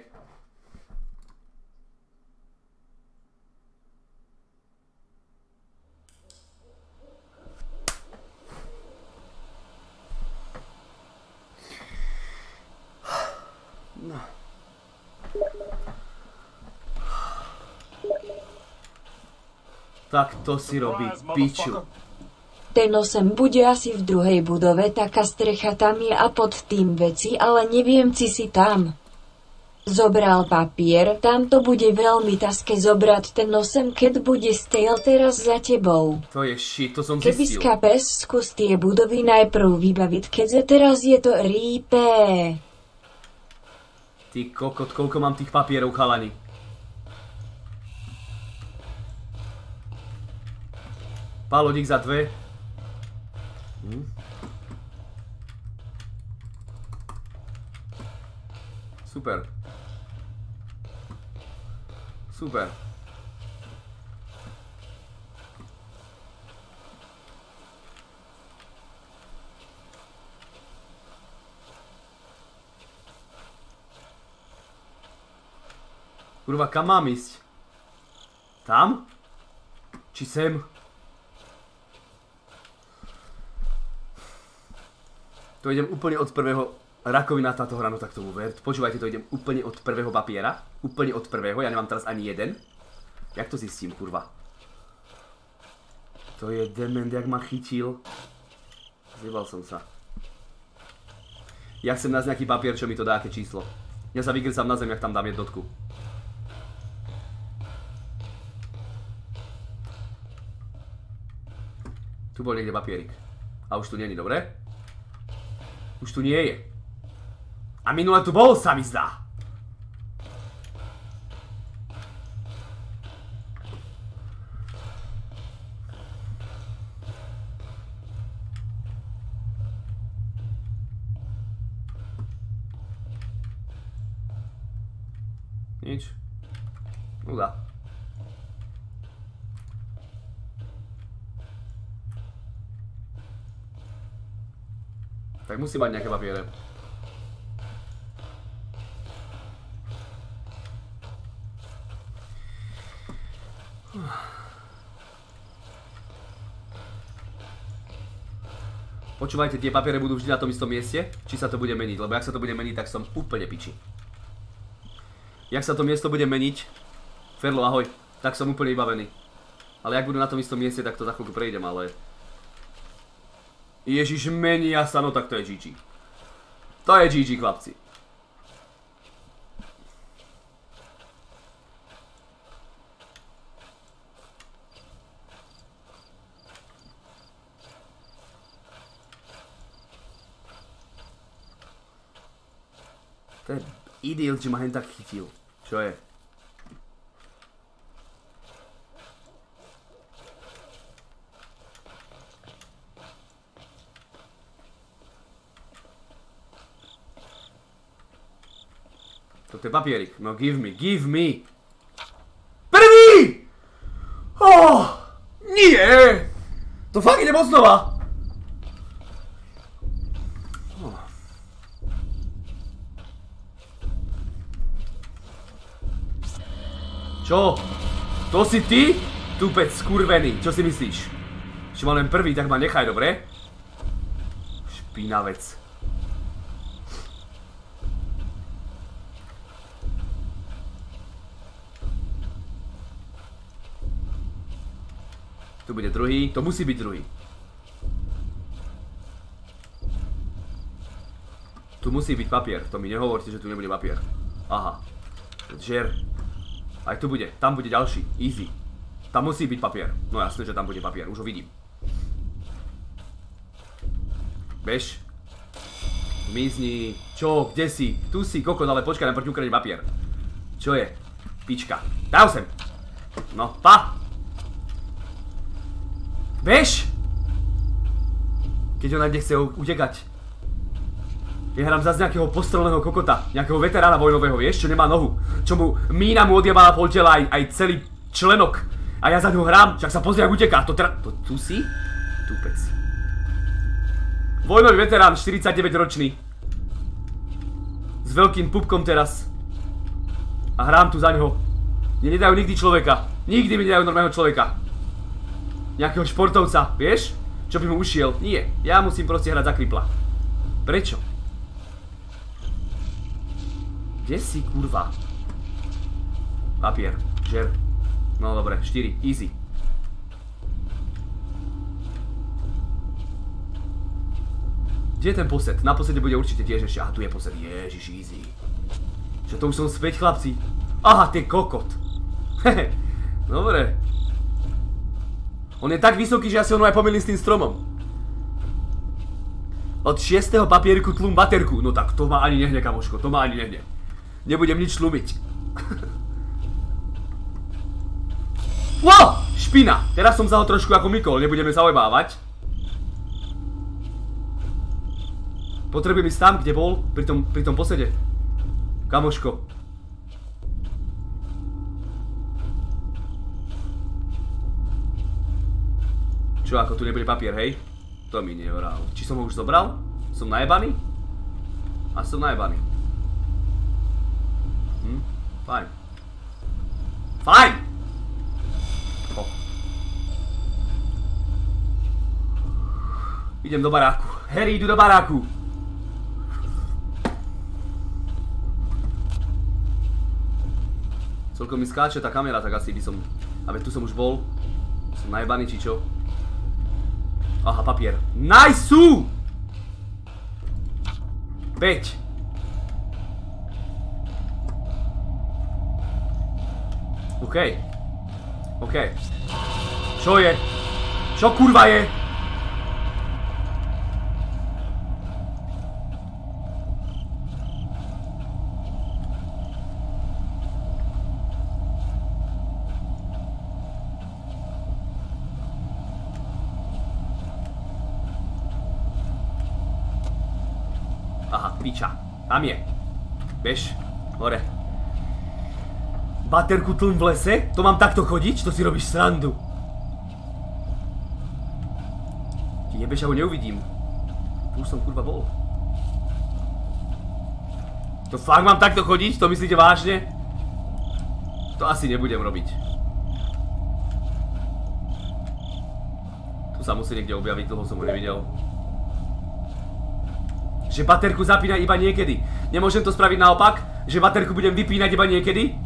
Tak to si robí piču. Ten osem bude asi v druhej budove, taká strecha tam je a pod tým veci, ale neviem, či si tam. Zobral papier, tam to bude veľmi taské zobrať ten osem, keď bude stejl teraz za tebou. To je shit, to som Keby zistil. skapes, skús tie budovy najprv vybaviť, keďže teraz je to rípe. Ty kokot, koľko mám tých papierov, chalani. Palodík za dve. Hm. Super. Super. Kurva, kam mám ísť? Tam? Či sem? To idem úplne od prvého. Rakovina táto hra, no tak tomu ver. Počúvajte, to idem úplne od prvého papiera. Úplne od prvého, ja nemám teraz ani jeden. Jak to zistím, kurva? To je dement, jak ma chytil. Zjebal som sa. Ja chcem nájsť nejaký papier, čo mi to dá, aké číslo. Ja sa vygrcam na zem, jak tam dám jednotku. Tu bol niekde papierik. A už tu není, dobre? Už tu nie je. A minule tu bol, sa mi zdá. Nič. Nuda. Tak musí mať nejaké papiere. Počúvajte, tie papiere budú vždy na tom istom mieste, či sa to bude meniť, lebo ak sa to bude meniť, tak som úplne piči. Jak sa to miesto bude meniť, Ferlo, ahoj, tak som úplne vybavený. Ale ak budú na tom istom mieste, tak to za chvíľku prejdem, ale... Ježiš, menia sa, no tak to je gé gé. To je gé gé, chlapci. To je idiot, že ma hen tak chytil. Čo je? Toto je papierik. No give me, give me. Prvý! Oh, nie! To fakt idem od znova. Oh. Čo? To si ty? Tupec skurvený. Čo si myslíš? Že mám len prvý, tak ma nechaj, dobre? Špinavec. Tu bude druhý, to musí byť druhý. Tu musí byť papier, to mi nehovorte, že tu nebude papier. Aha. Žer. Aj tu bude, tam bude ďalší, easy. Tam musí byť papier, no jasné, že tam bude papier, už ho vidím. Bež. Zmizni. Čo, kde si? Tu si, kokot, ale počkaj, najprv ti ukradnem papier. Čo je? Pička. Daj sem. No, pa! Bež! Keď ona nechce utekať. Ja hrám zase nejakého postreleného kokota, nejakého veterána vojnového, vieš, čo nemá nohu. Čo mu mína mu odjebala pol tela aj, aj celý členok. A ja za ňou hrám, však sa pozrie, ako uteká. To tra... To tu si? Tupec. Vojnový veterán, štyridsaťdeväť ročný. S veľkým pupkom teraz. A hrám tu za ňoho. Mne nedajú nikdy človeka. Nikdy mi nedajú normálneho človeka. Nejakého športovca, vieš? Čo by mu ušiel? Nie, ja musím proste hrať za kripla. Prečo? Kde si, kurva? Papier, žer. No dobre, štyri, easy. Kde je ten posed? Na posede bude určite tiež ešte. Aha, tu je posed. Ježiš, easy. Čo to už som späť, chlapci? Aha, ty kokot. Hehe. Dobre. On je tak vysoký, že ja si ho aj pomýlim s tým stromom. Od šiesteho papierku tlum baterku. No tak to ma ani nehne, kamoško. To ma ani nehne. Nebudem nič tlumiť. Wow! Špina! Teraz som sa ho trošku ako mykol. Nebudeme sa ojbávať. Potrebujem ísť tam, kde bol, pri tom, pri tom posede. Kamoško. Čo, ako tu nebude papier, hej? To mi nevrál. Či som ho už zobral? Som najebaný? A som najebaný. Hm, fajn. Fajn! O. Idem do baráku. Harry, idú do baráku. Celkom mi skáče tá kamera, tak asi by som... A veď tu som už bol. Som najebaný, či čo? Aha, papier. Najsú! päť. OK. OK. Čo je? Čo kurva je? Aha, piča. Tam je. Bež. Hore. Baterku tlm v lese? To mám takto chodiť? To si robíš srandu. Ti jebeš, ja ho neuvidím. Tu už som kurva bol. To fakt mám takto chodiť? To myslíte vážne? To asi nebudem robiť. Tu sa musí niekde objaviť, dlho som ho nevidel. Že baterku zapínaj iba niekedy. Nemôžem to spraviť naopak? Že baterku budem vypínať iba niekedy?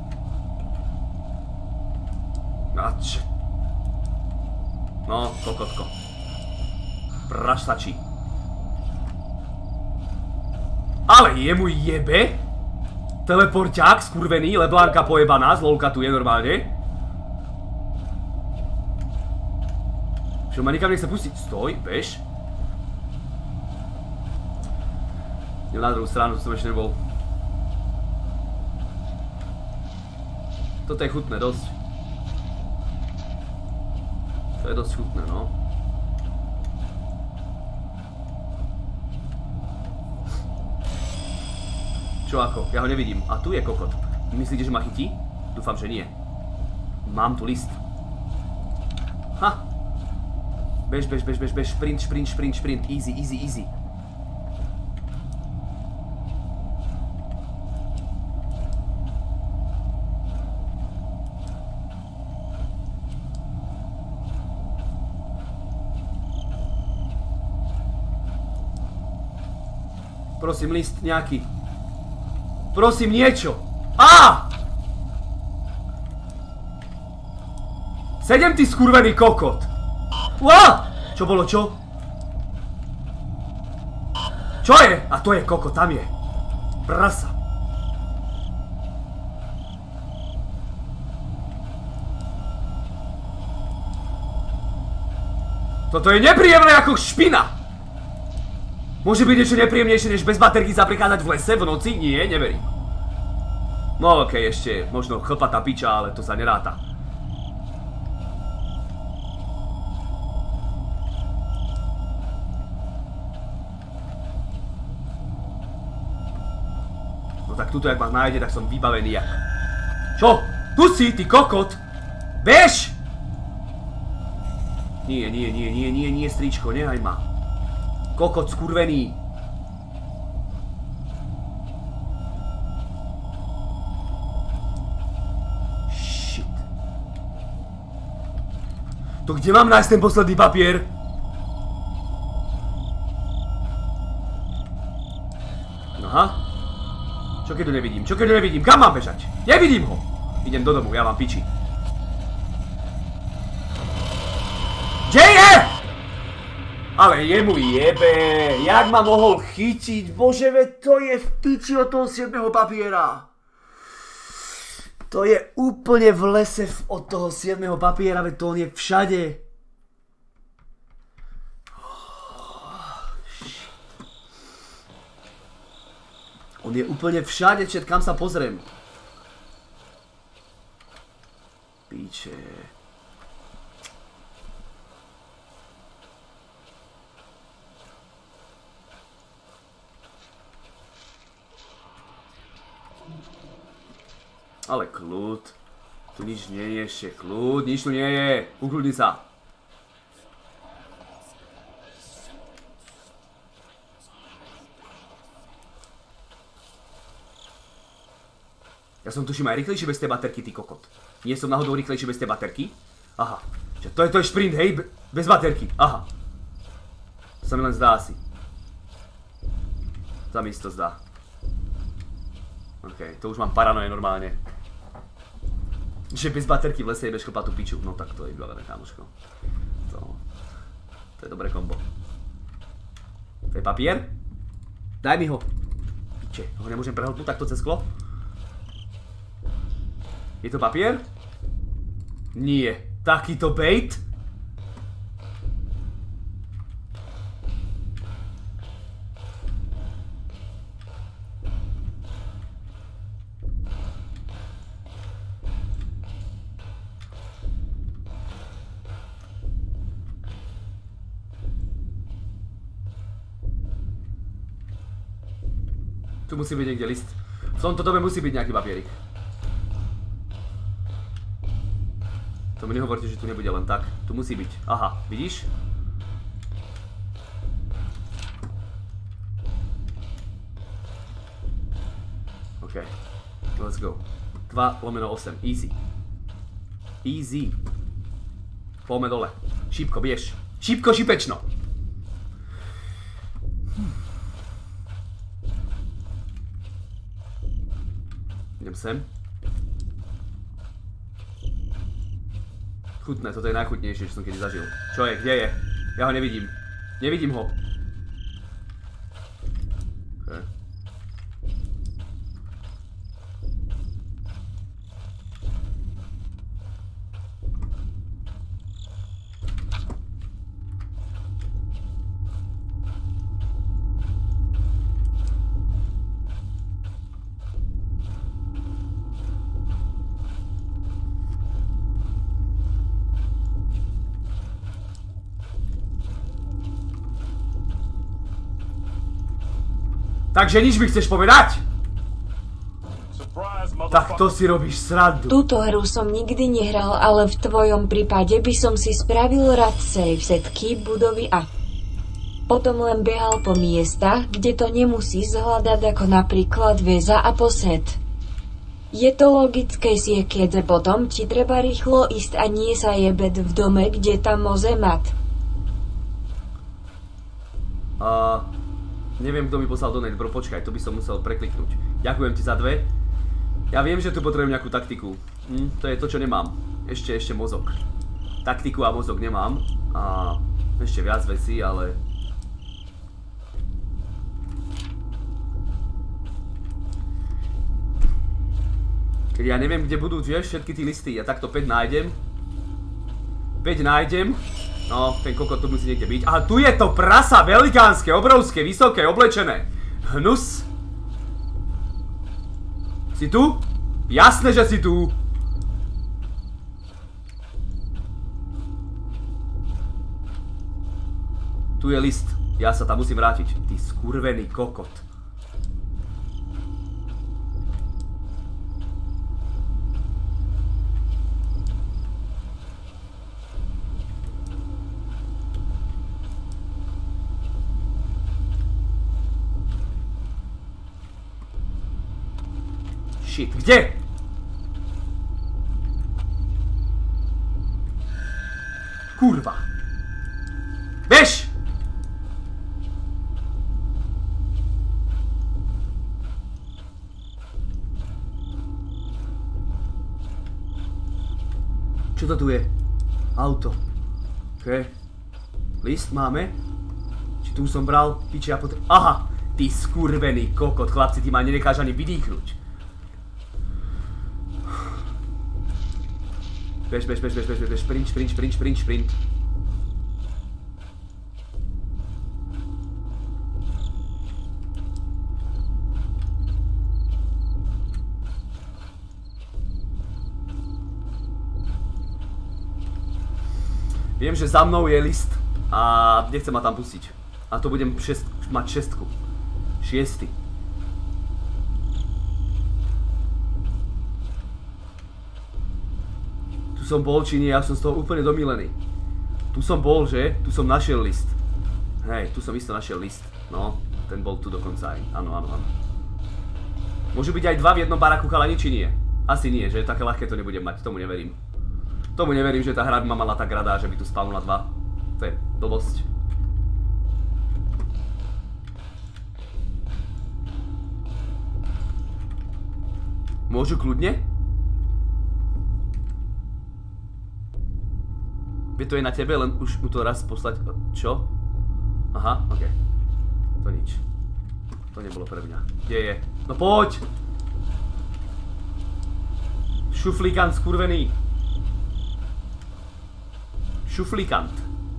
Nač. No, kokotko. Prašsači. Ale jemu jebe? Teleporťák skurvený, Leblánka pojebaná, zlolka tu je normálne. Čo ma nikam nechce pustiť? Stoj, bež. Na druhú stranu, to som ešte nebol. Toto je chutné dosť. To je dosť chutné, no. Čo ako? Ja ho nevidím. A tu je kokot. Myslíte, že ma chytí? Dúfam, že nie. Mám tu list. Ha! Bež, bež, bež, bež, bež. Šprint, šprint, šprint, šprint. Easy, easy, easy. Prosím, list nejaký. Prosím, niečo. Á! Sedem, ty skurvený kokot. Uá! Čo bolo, čo? Čo je? A to je kokot, tam je. Prasa. Toto je nepríjemné ako špina. Môže byť niečo nepríjemnejšie, než bez baterky sa prechádzať v lese v noci? Nie, neverím. No okej, okay, ešte možno chlpatá piča, ale to sa neráta. No tak tuto, jak ma nájde, tak som vybavený jak... Čo? Tu si, ty kokot! Bež! Nie, nie, nie, nie, nie, nie, stričko, nehaj ma. Kokot skurvený. Shit. To kde mám nájsť ten posledný papier? Aha. Čo keď to nevidím? Čo keď to nevidím? Kam mám bežať? Nevidím ho. Idem do domu, ja vám piči. Kde je? Ale jemu jebe, jak ma mohol chytiť, bože, veď to je v piči od toho siedmeho papiera. To je úplne v lese od toho siedmeho papiera, veď to on je všade. On je úplne všade, čet, kam sa pozriem. Píče. Ale kľud. Tu nič nie je ešte. Kľud, nič tu nie je. Ukľudni sa. Ja som tuším aj rýchlejší bez tej baterky, ty kokot. Nie som náhodou rýchlejší bez tej baterky? Aha. Čiže to je, to je šprint, hej? Bez baterky. Aha. To sa mi len zdá asi. To mi to zdá. OK, to už mám paranoje normálne. Že bez baterky v lese jebeš chlpatú piču. No tak to je vybavené, kámoško. To, to je dobré kombo. To je papier? Daj mi ho. Piče, ho nemôžem prehltnúť takto cez sklo? Je to papier? Nie. Takýto bait? Tu musí byť niekde list. V tomto dobe musí byť nejaký papierik. To mi nehovorte, že tu nebude len tak. Tu musí byť. Aha, vidíš? OK. Let's go. dva lomeno osem. Easy. Easy. Poďme dole. Šípko, biež. Šípko, šipečno. Idem sem. Chutné, toto je najchutnejšie, čo som kedy zažil. Čo je? Kde je? Ja ho nevidím. Nevidím ho. Okay. Takže nič mi chceš povedať? Tak to si robíš srandu. Túto hru som nikdy nehral, ale v tvojom prípade by som si spravil rád save setky, budovy a potom len behal po miestach, kde to nemusí zhľadať, ako napríklad väza a posed. Je to logické si, keď potom ti treba rýchlo ísť a nie sa jebet v dome, kde tam moze mat. Uh... Neviem, kto mi poslal donate, bro, počkaj, to by som musel prekliknúť. Ďakujem ti za dve. Ja viem, že tu potrebujem nejakú taktiku. Hm, to je to, čo nemám. Ešte, ešte mozog. Taktiku a mozog nemám. A ešte viac vecí, ale... Keď ja neviem, kde budú, vieš, všetky tí listy. Ja takto päť nájdem. päť nájdem. No, ten kokot tu musí niekde byť. A tu je to prasa, velikánske, obrovské, vysoké, oblečené. Hnus. Si tu? Jasné, že si tu. Tu je list. Ja sa tam musím vrátiť. Ty skurvený kokot. Shit, kde? Kurva. Bež! Čo to tu je? Auto. OK. List máme. Tu som bral, piče, ja potrebujem... Aha! Ty skurvený kokot, chlapci, ty ma nenecháš ani vydýchnuť. Bež, bež, bež, bež, bež, bež, šprint, šprint, šprint, šprint, šprint. Viem, že za mnou je list a nechcem ma tam pustiť. A to budem šest, mať šestku. Šiesty. Tu som bol, či nie, ja som z toho úplne domílený. Tu som bol, že? Tu som našiel list. Hej, tu som isto našiel list. No, ten bol tu dokonca aj. Áno, áno, áno. Môžu byť aj dva v jednom baraku, chalani, či nie? Asi nie, že také ľahké to nebudem mať, tomu neverím. Tomu neverím, že tá hra by ma mala tak rada, že by tu spavnula dva. To je blbosť. Môžu kľudne? Vie, to je na tebe, len už mu to raz poslať... Čo? Aha, ok. To nič. To nebolo pre mňa. Kde je? No poď! Šuflíkant skurvený. Šuflíkant.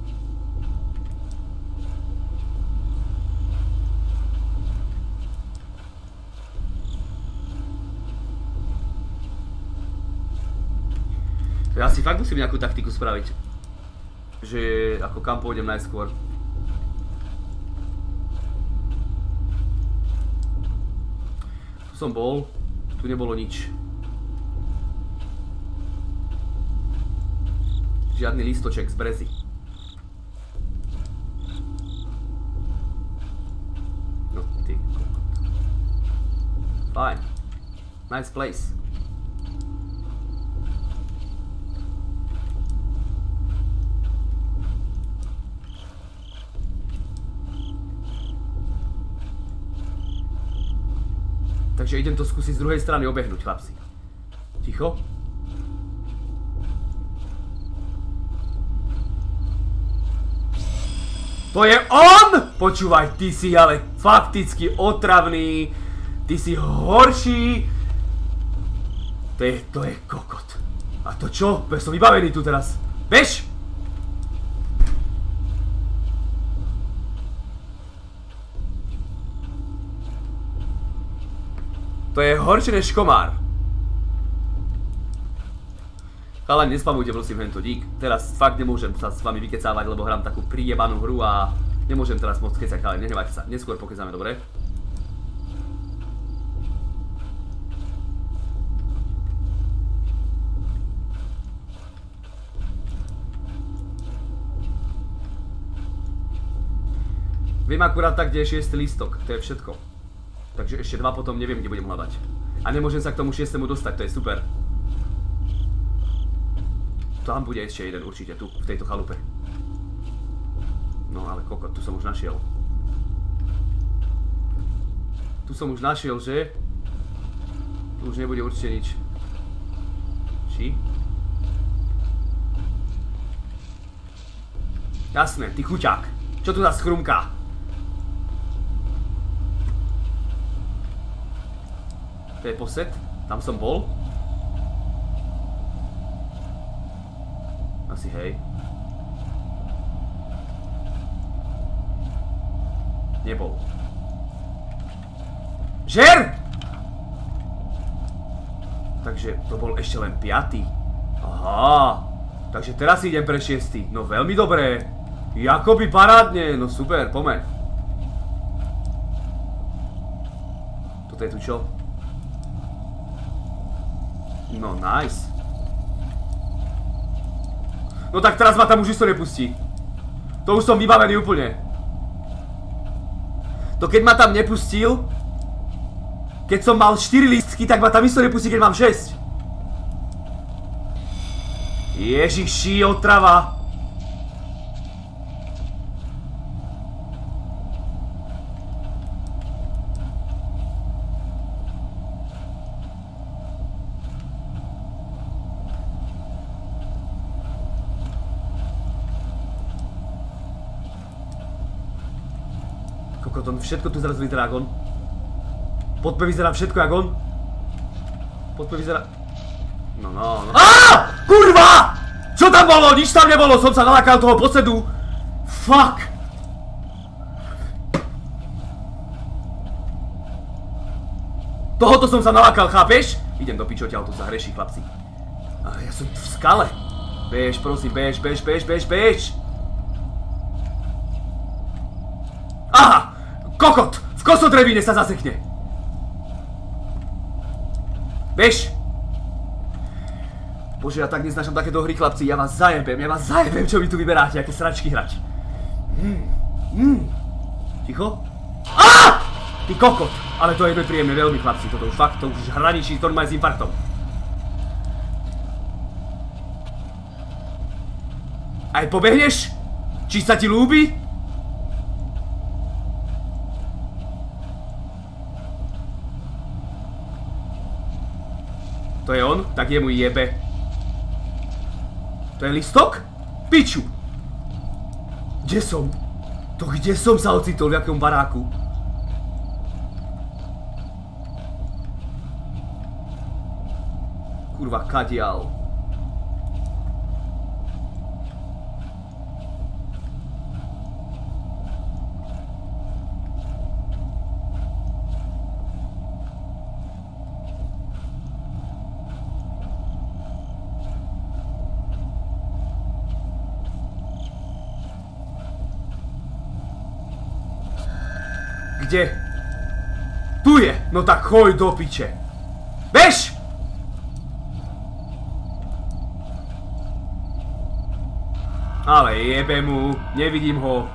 Ja si fakt musím nejakú taktiku spraviť. Že ako kam pôjdem najskôr. Tu som bol, tu nebolo nič. Žiadny lístoček z brezy. No, ty kokot. Fine. Nice place. Takže idem to skúsiť z druhej strany obehnúť, chlapci. Ticho. To je on! Počúvaj, ty si ale fakticky otravný. Ty si horší. To je, to je kokot. A to čo? Veď som vybavený tu teraz. Bež! To je horšie než komár. Chalani, nespamujte prosím hento, dík. Teraz fakt nemôžem sa s vami vykecávať, lebo hrám takú prijebanú hru a nemôžem teraz moc kecať, chalani, nehnevajte sa. Neskôr pokecáme, dobre? Viem akurát tak, kde je šiesty lístok, to je všetko. Takže ešte dva potom neviem, kde budem hľadať. A nemôžem sa k tomu šiestemu dostať, to je super. Tam bude ešte jeden určite, tu, v tejto chalupe. No ale kokot, tu som už našiel. Tu som už našiel, že? Tu už nebude určite nič. Či? Jasné, ty chuťák. Čo tu za schrumka? To je posed, tam som bol. Asi hej. Nebol. Žer! Takže to bol ešte len piatý. Aha. Takže teraz idem pre šiestý. No veľmi dobré. Jakoby parádne. No super, poďme. Toto je tu čo? No nice. No tak teraz ma tam už isto nepustí. To už som vybavený úplne. To keď ma tam nepustil, keď som mal štyri lístky, tak ma tam isto nepustí, keď mám šesť. Ježiši, otrava. kokot, on všetko tu zrazu vyzerá jak on. Podpe vyzerá všetko jak on. Podpe vyzerá... No, no, no. Aaaa! Kurva! Čo tam bolo? Nič tam nebolo, som sa nalákal toho posedu. Fuck! Tohoto som sa nalákal, chápeš? Idem do pičo, ťa tu zahreší, chlapci. A ja som v skale. Bež, prosím, bež, bež, bež, bež, bež. Aha! Kokot! V kosodrevíne sa zasekne. Bež! Bože, ja tak neznášam takéto hry, chlapci. Ja vás zajebem, ja vás zajebem, čo vy tu vyberáte, aké sračky hrať. Mm. Mm. Ticho? Á! Ty kokot! Ale to je nepríjemné veľmi, chlapci. Toto už fakt, to už hraničí normálne s infarktom. Aj pobehneš? Či sa ti ľúbi? To je on? Tak jemu jebe. To je listok? Piču! Kde som? To kde som sa ocitol, v jakom baráku? Kurva, kadiaľ. Kde? Tu je! No tak choď do piče. Bež! Ale jebe mu, nevidím ho.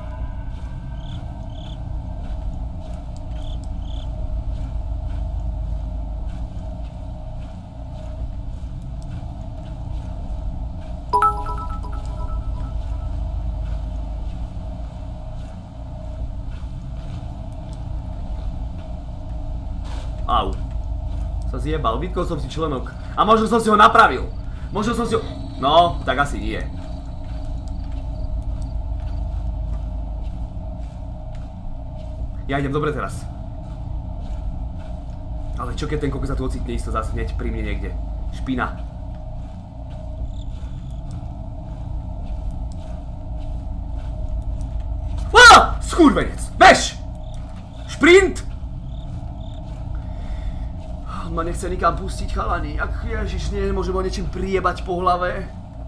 Au. Sa zjebal, vytkol som si členok. A možno som si ho napravil. Možno som si ho... No, tak asi nie. Ja idem dobre teraz. Ale čo keď ten kokos sa tu ocitne isto zase hneď pri mne niekde. Špina. Á! Skurvenec! Bež! Šprint! On ma nechce nikam pustiť, chalani. Ak ježiš, nie, môžem ho niečím priebať po hlave.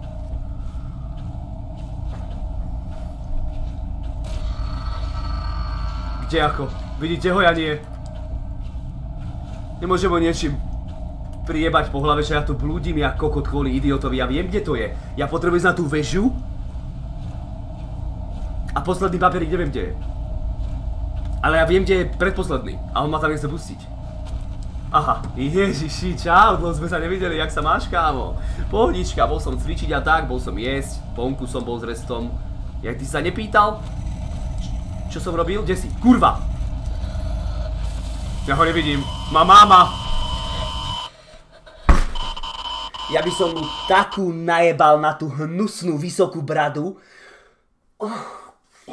Kde ako? Vidíte ho, ja nie. Nemôžem ho niečím priebať po hlave, že ja tu blúdim jak kokot kvôli idiotovi. Ja viem, kde to je. Ja potrebujem na tú väžu. A posledný papierik neviem, kde je. Ale ja viem, kde je predposledný. A on ma tam nechce pustiť. Aha, ježiši, čau, dlho sme sa nevideli, jak sa máš, kámo? Pohodička, bol som cvičiť a tak, bol som jesť, vonku som bol s restom. Jak ty sa nepýtal? Čo som robil? Kde si? Kurva! Ja ho nevidím. Má máma! Ja by som mu takú najebal na tú hnusnú vysokú bradu. Oh.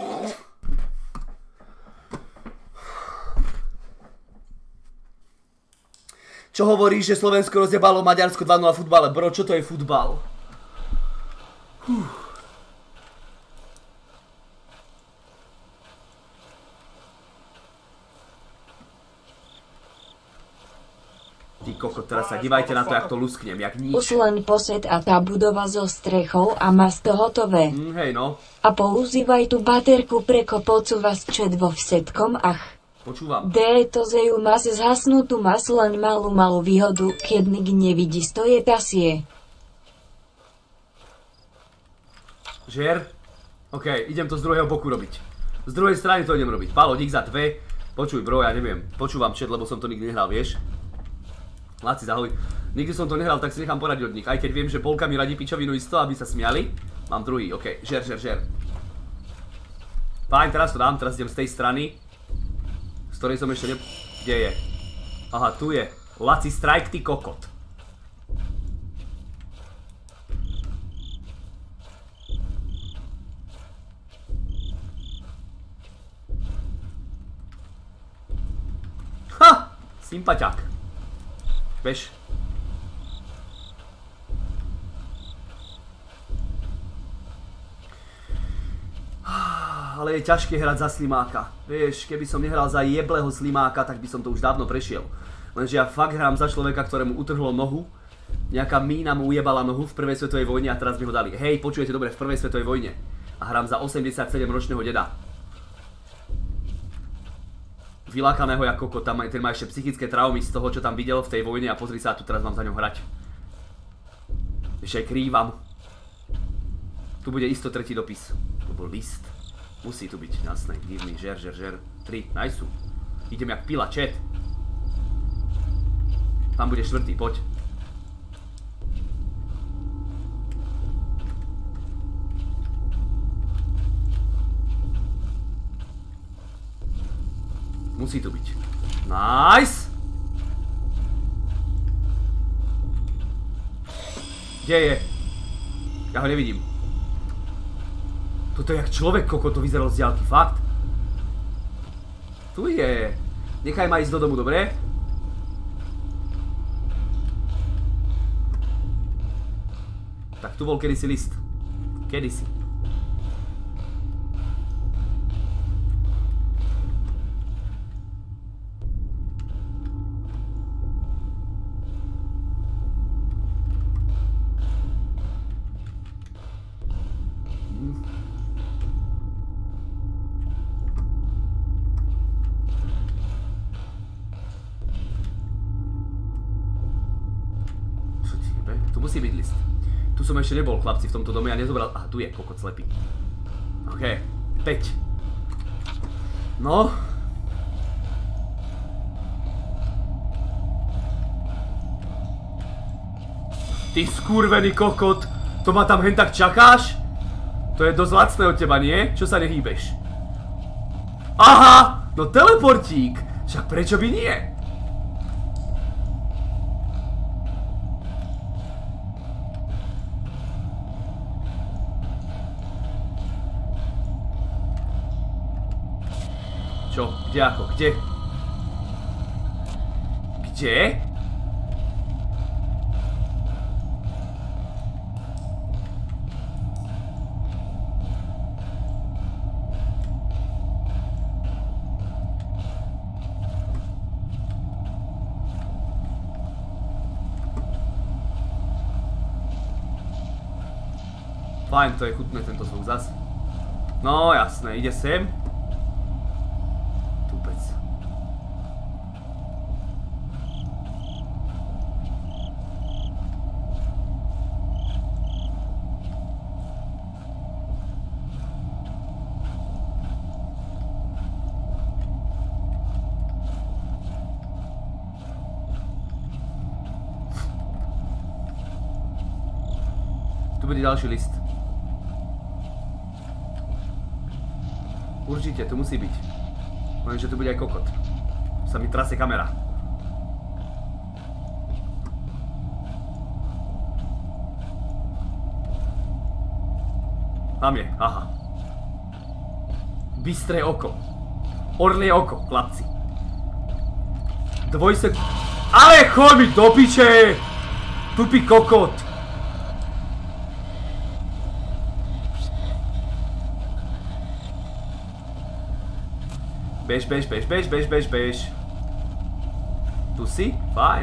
Čo hovoríš, že Slovensko rozjebalo Maďarsko dva nula v futbale? Bro, čo to je futbal? Huh. Ty kokot, teraz sa divajte na to, jak to lusknem, jak nič. Už len posed a tá budova so strechou a masto hotové. Mm, hej no. A používaj tú baterku pre kopolcu vás čet vo všetkom, ach. Počúvam. D to zejú mas zhasnutú mas len malú malú výhodu, keď nik nevidí stoje tasie. Žer? OK, idem to z druhého boku robiť. Z druhej strany to idem robiť. Pálo, dík za dve. Počuj, bro, ja neviem. Počúvam chat, lebo som to nikdy nehral, vieš? Láci, zahoj. Nikdy som to nehral, tak si nechám poradiť od nich. Aj keď viem, že polka mi radí pičovinu isto, aby sa smiali. Mám druhý, OK. Žer, žer, žer. Fajn, teraz to dám, teraz idem z tej strany. Z ktorej som ešte ne... Kde je? Aha, tu je. Laci strike, ty kokot. Sympaťák. Bež. Ale je ťažké hrať za slimáka. Vieš, keby som nehral za jebleho slimáka, tak by som to už dávno prešiel. Lenže ja fakt hrám za človeka, ktorému utrhlo nohu. Nejaká mína mu ujebala nohu v prvej svetovej vojne a teraz mi ho dali. Hej, počujete dobre, v prvej svetovej vojne. A hrám za osemdesiatsedemročného deda. Vylákaného jak koko, tam ten má ešte psychické traumy z toho, čo tam videl v tej vojne a pozri sa, tu teraz mám za ňou hrať. Ešte aj krývam. Tu bude isto tretí dopis. To bol list. Musí tu byť, jasné, give me, žer, žer, žer. tri, nice. Idem jak pila, chat. Tam bude štvrtý, poď. Musí tu byť. Nice! Kde je? Ja ho nevidím. Toto je jak človek, koko, to vyzeralo z diaľky, fakt. Tu je. Nechaj ma ísť do domu, dobre? Tak tu bol kedysi list. Kedysi. Tu musí byť list. Tu som ešte nebol, chlapci, v tomto dome. Ja nezobral... Aha, tu je kokot slepý. OK. päť. No. Ty skurvený kokot. To ma tam hen tak čakáš? To je dosť lacné od teba, nie? Čo sa nehýbeš? Aha! No teleportík. Však prečo by nie? Čo? Kde ako? Kde? Kde? Fajn, to je chutné tento zvuk zas. No jasné, ide sem. Tu bude ďalší list. Určite, tu musí byť. Lenže tu bude aj kokot. Sa mi trasie kamera. Tam je, aha. Bystré oko. Orlie oko, chlapci. Dvojsek... Ale choď mi do piče! Tupý kokot. Bež, bež, bež, bež, bež, bež, bež. Tu si? Fajn.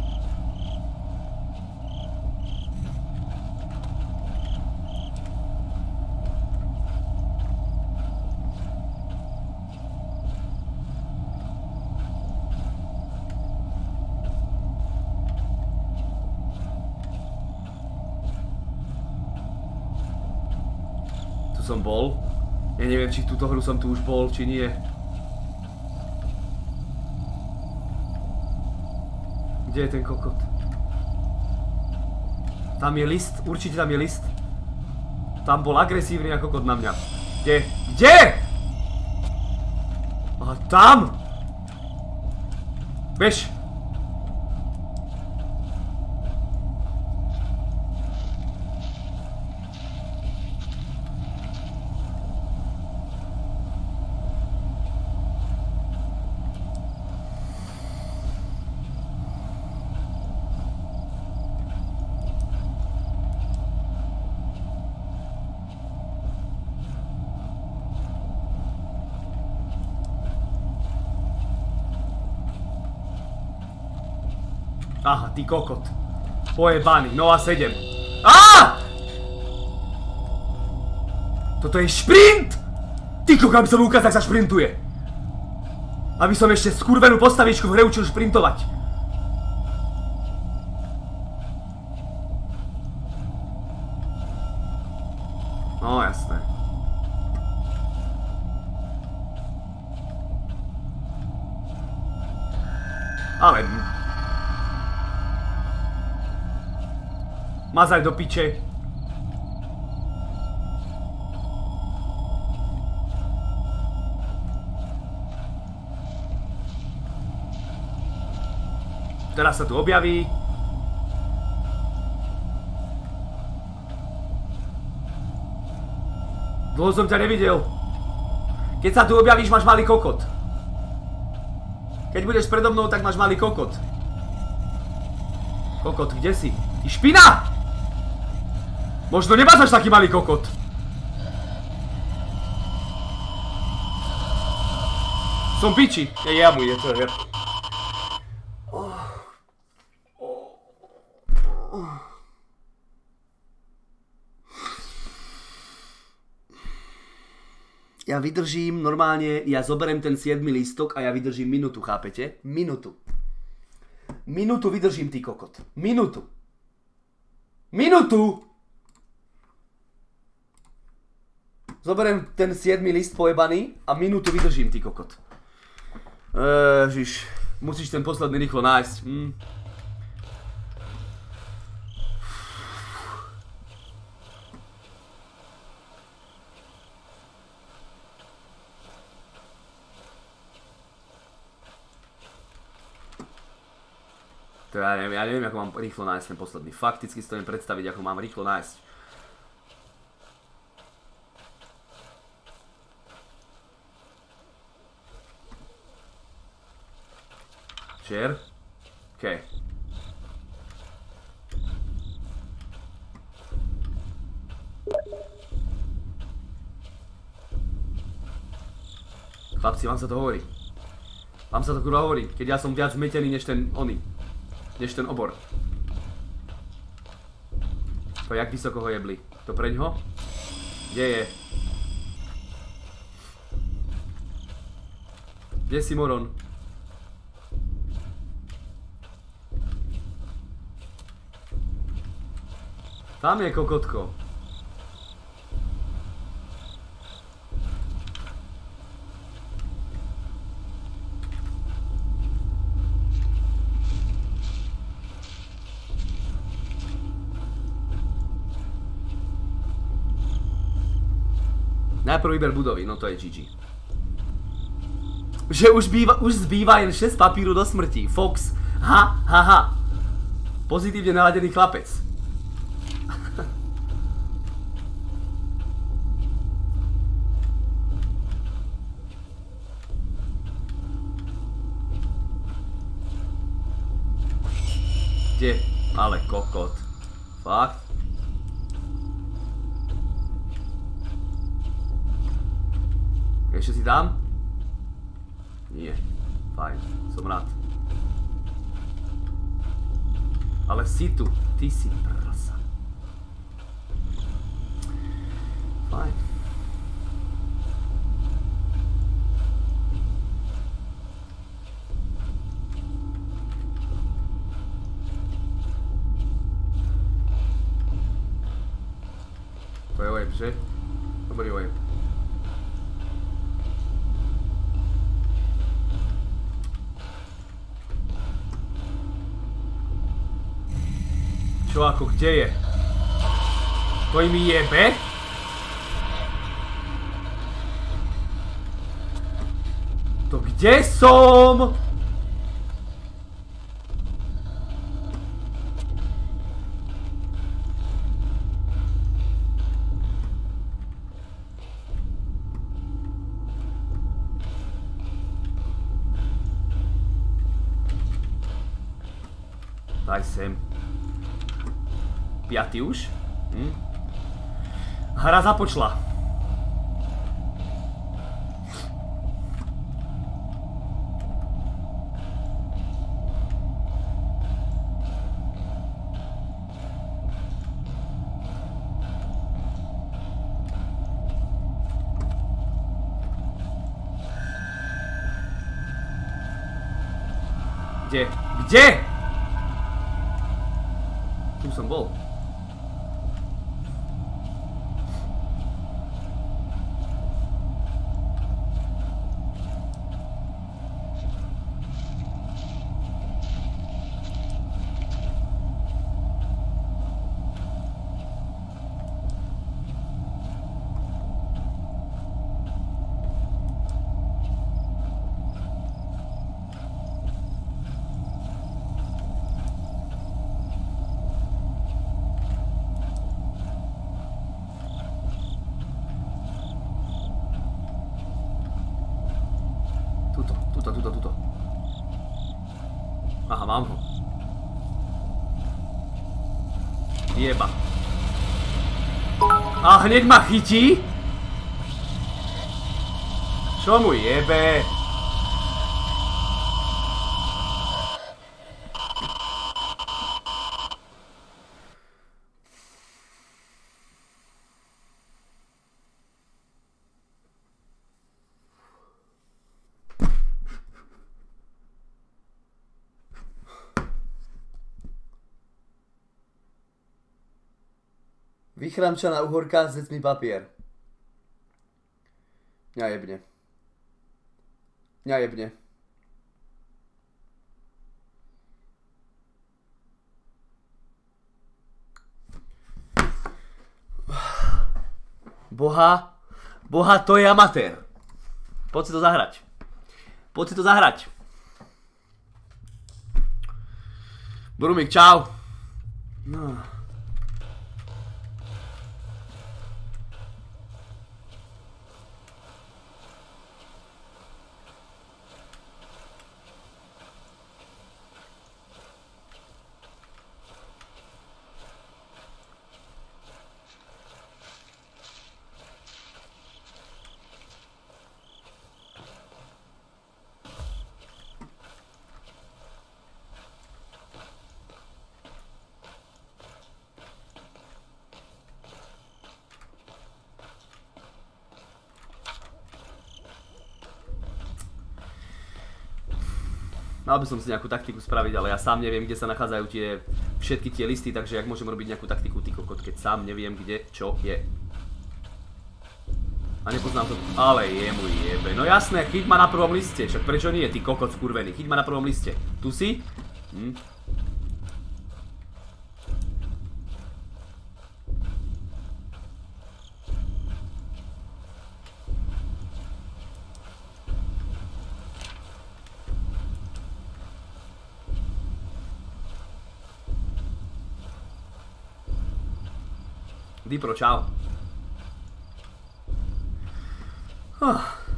Tu som bol. Ja neviem, či túto hru som tu už bol, či nie. Kde je ten kokot? Tam je list, určite tam je list. Tam bol agresívny ako kokot na mňa. Kde? Kde? A tam! Bež! Aha, ty kokot. Pojebaný, no a sedem. Á! Toto je šprint! Ty kokot, aby som mu ukázal, ak sa šprintuje. Aby som ešte skurvenú postavičku v hre učil šprintovať. No jasné. Ale... Mazaj do piče. Teraz sa tu objaví. Dlho som ťa nevidel. Keď sa tu objavíš, máš malý kokot. Keď budeš predo mnou, tak máš malý kokot. Kokot, kde si? Ty špina! Možno nemáš až taký malý kokot. Som piči. Je ja mu je to her. Ja vydržím normálne, ja zoberiem ten siedmy lístok a ja vydržím minútu, chápete? Minútu. Minútu vydržím, ty kokot. Minútu. Minútu! Zoberiem ten siedmy list pojebaný a minútu vydržím, ty kokot. Ježiš, musíš ten posledný rýchlo nájsť. Hm. To ja neviem, ja neviem, ako mám rýchlo nájsť ten posledný. Fakticky si to neviem predstaviť, ako mám rýchlo nájsť. Share. OK. Chlapci, vám sa to hovorí. Vám sa to kurva hovorí, keď ja som viac zmetený než ten oný. Než ten obor. To jak vysoko ho jebli? To preňho? Kde je? Kde si, moron? Tam je kokotko. Najprv vyber budovy, no to je gé gé. Že už, býva, už zbýva jen šesť papíru do smrti. Fox. Ha, ha, ha. Pozitívne naladený chlapec. Kde? Ale kokot. Fakt? Ešte si tam? Nie. Fajn. Som rád. Ale si tu. Ty si prasa. Fajn. To je web, že? Dobrý web. Čo ako, kde je? To im jebe? To kde som? Daj sem. Piatý už? Hm. Hra započla. Kde? Kde? Tu som bol. Tuto, tuto, tuto, tuto. Aha, mám ho. Jeba. A hneď ma chytí? Čo mu jebe? Vychramčaná uhorka, zec mi papier. Mňa jebne. Mňa jebne. Boha, boha, to je amatér. Poď si to zahrať. Poď si to zahrať. Brumik, čau. No. Mal by som si nejakú taktiku spraviť, ale ja sám neviem, kde sa nachádzajú tie, všetky tie listy, takže jak môžem robiť nejakú taktiku, ty kokot, keď sám neviem, kde čo je. A nepoznám to, ale je mu jebe. No jasné, chyť ma na prvom liste, však prečo nie, ty kokot skurvený, chyť ma na prvom liste. Tu si? Hm. Dipro, čau. Oh.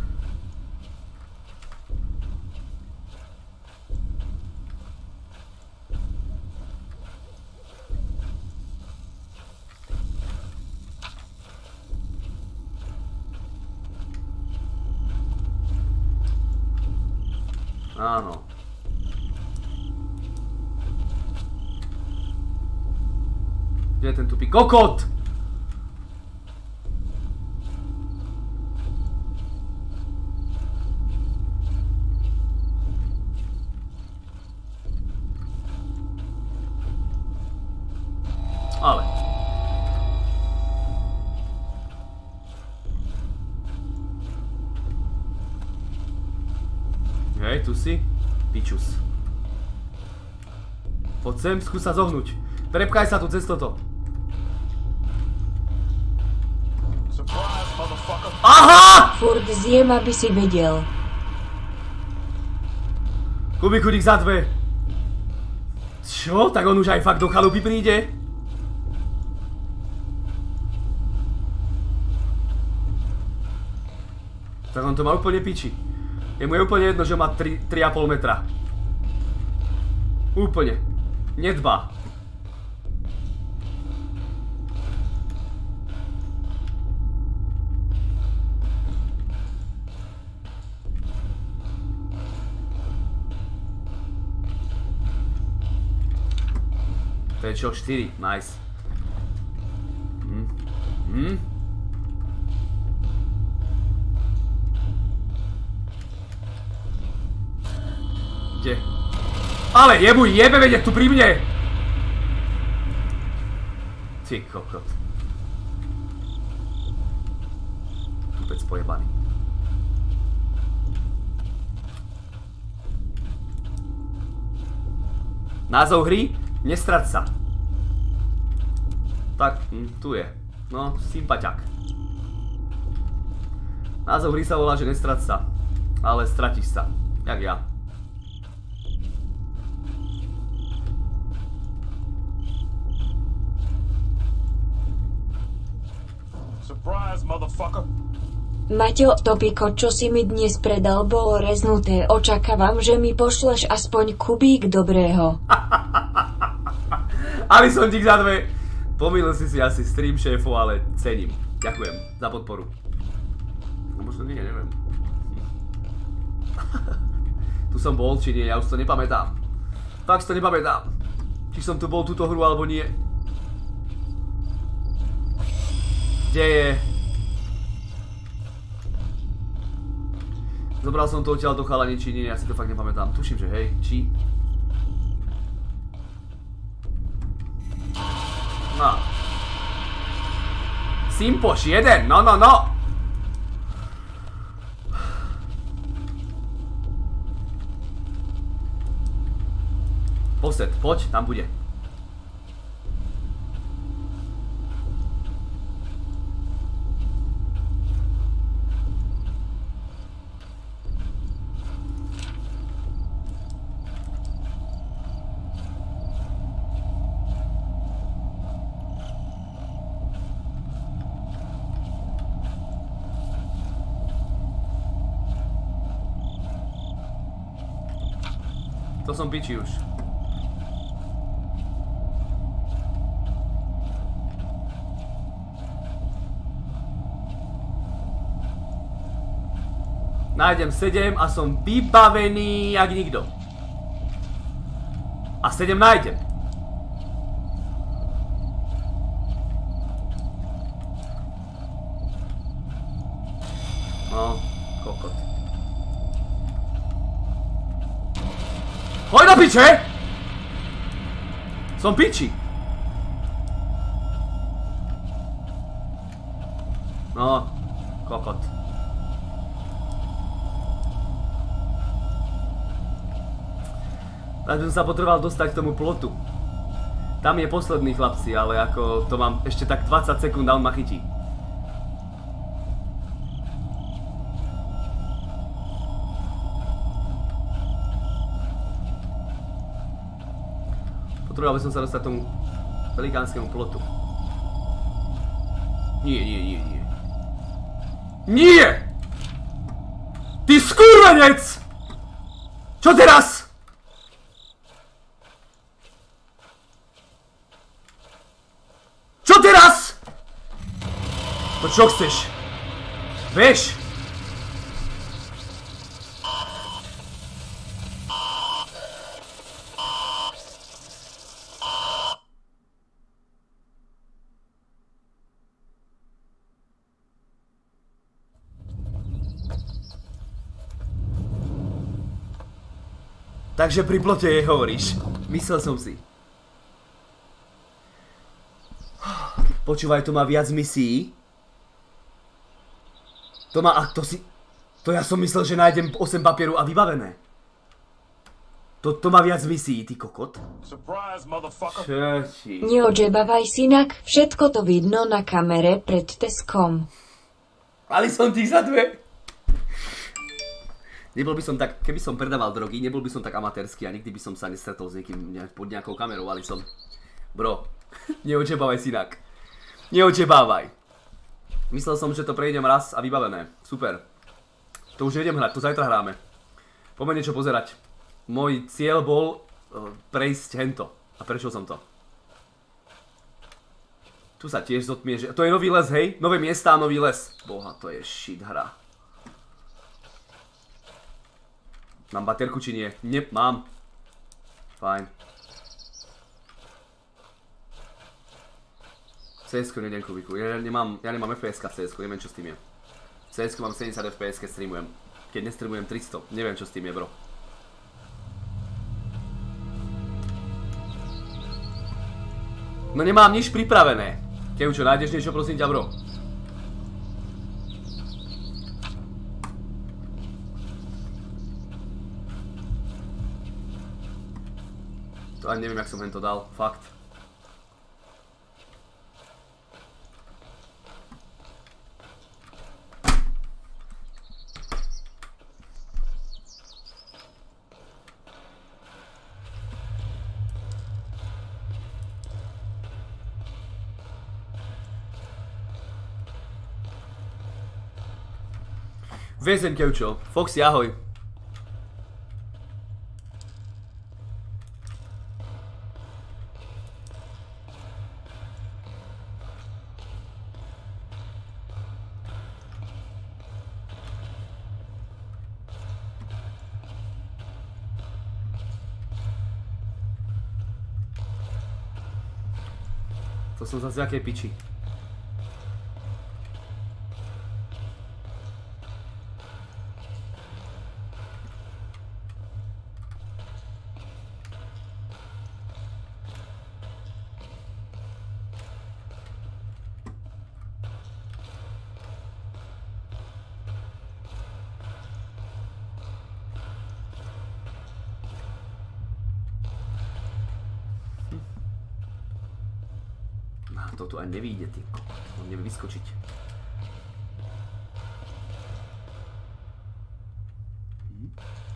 Áno. Kde je ten tupý kokot? Ale. Hej, tu si. Pičus. Poď sem, skús sa zohnúť. Prepchaj sa tu cez toto. Aha! Furt zjem, aby si vedel. Kubiku, dík za dve. Čo? Tak on už aj fakt do chalupy príde? Tak on to má úplne piči. Jemu je úplne jedno, že má tri a pol metra. Úplne. Nedbá. To je čo? štyri. Nice. Hm. Hm. Kde? Ale jemu jebe vedieť tu pri mne! Ty kokot. Vôbec pojebaný. Názov hry? Nestrať sa. Tak, hm, tu je. No, sympaťak. Názov hry sa volá, že nestrať sa. Ale stratíš sa. Jak ja. Surprise, motherfucker. Maťo, to piko, čo si mi dnes predal, bolo reznuté. Očakávam, že mi pošleš aspoň kubík dobrého. Ali som ti za dve. Pomýlil si si asi stream šéfu, ale cením. Ďakujem za podporu. No možno nie, neviem. Tu som bol, či nie, ja už to nepamätám. Fakt to nepamätám. Či som tu bol túto hru, alebo nie. Kde je? Zobral som to odtiaľ do chalani, či nie, ja si to fakt nepamätám. Tuším, že hej, či? No. Simpoš, jeden, no, no, no! Posed, poď, tam bude. To som piči už. Nájdem sedem a som vybavený jak nikto. A sedem nájdem. No, kokot. Hoj do piče! Som piči. No, kokot. Tak by som sa potreboval dostať k tomu plotu. Tam je posledný, chlapci, ale ako to mám ešte tak dvadsať sekúnd a on ma chytí. Potreboval by som sa dostať k tomu velikánskemu plotu. Nie, nie, nie, nie. Nie! Ty skurvenec! Čo teraz? Čo teraz? No čo chceš? Vieš? Takže pri plote jej hovoríš. Myslel som si. Počúvaj, to má viac misií. To má, a to si... To ja som myslel, že nájdem osem papieru a vybavené. To, to má viac misií, ty kokot. Surprise, motherfucker. Čoči. Neodžebavaj, synak, všetko to vidno na kamere pred Teskom. Ali som ti za dve. Nebol by som tak, keby som predával drogy, nebol by som tak amatérsky a nikdy by som sa nestretol s niekým pod nejakou kamerou, ale som... Bro, neodžebávaj, synak. Neodžebávaj. Myslel som, že to prejdem raz a vybavené. Super. To už nejdem hrať, to zajtra hráme. Poďme niečo pozerať. Môj cieľ bol uh, prejsť hento. A prešiel som to. Tu sa tiež zotmie, že... To je nový les, hej? Nové miesta a nový les. Boha, to je shit hra. Mám baterku či nie? Nie, mám. Fajn. cé esko nejdem kubiku. Ja nemám, ja nemám ef pé eska v cé esku, neviem čo s tým je. V cé esku mám sedemdesiat ef pé es, keď streamujem. Keď nestreamujem tristo, neviem čo s tým je, bro. No nemám nič pripravené. Kevčo, nájdeš niečo, prosím ťa, bro? To ani neviem, jak som hen to dal, fakt. Väzeň, Kevčo. Foxy, ahoj. To som zase v jakej piči. To tu ani nevyjde, ty. On nevie vyskočiť. Hm.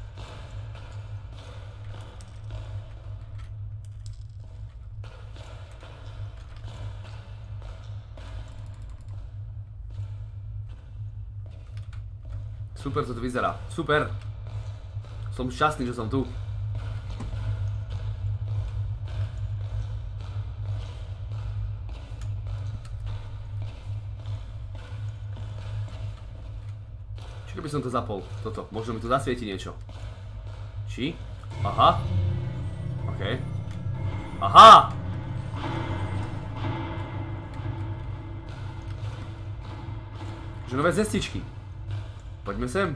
Super, to tu vyzerá. Super. Som šťastný, že som tu. By som to zapol, toto, možno mi tu zasvieti niečo. Či? Aha. OK. Aha! Že nové cestičky. Poďme sem.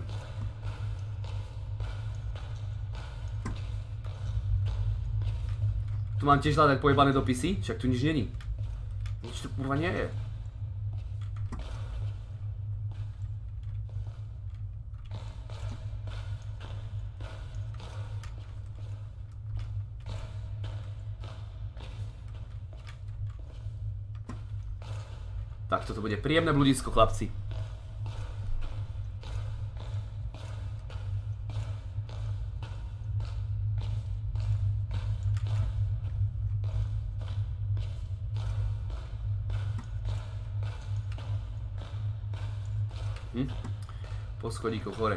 Tu mám tiež hľadať pojebané dopisy, však tu nič není. Nič tu kurva nie je. Tak, toto bude príjemné bludisko, chlapci. Hm? Po schodíkoch hore.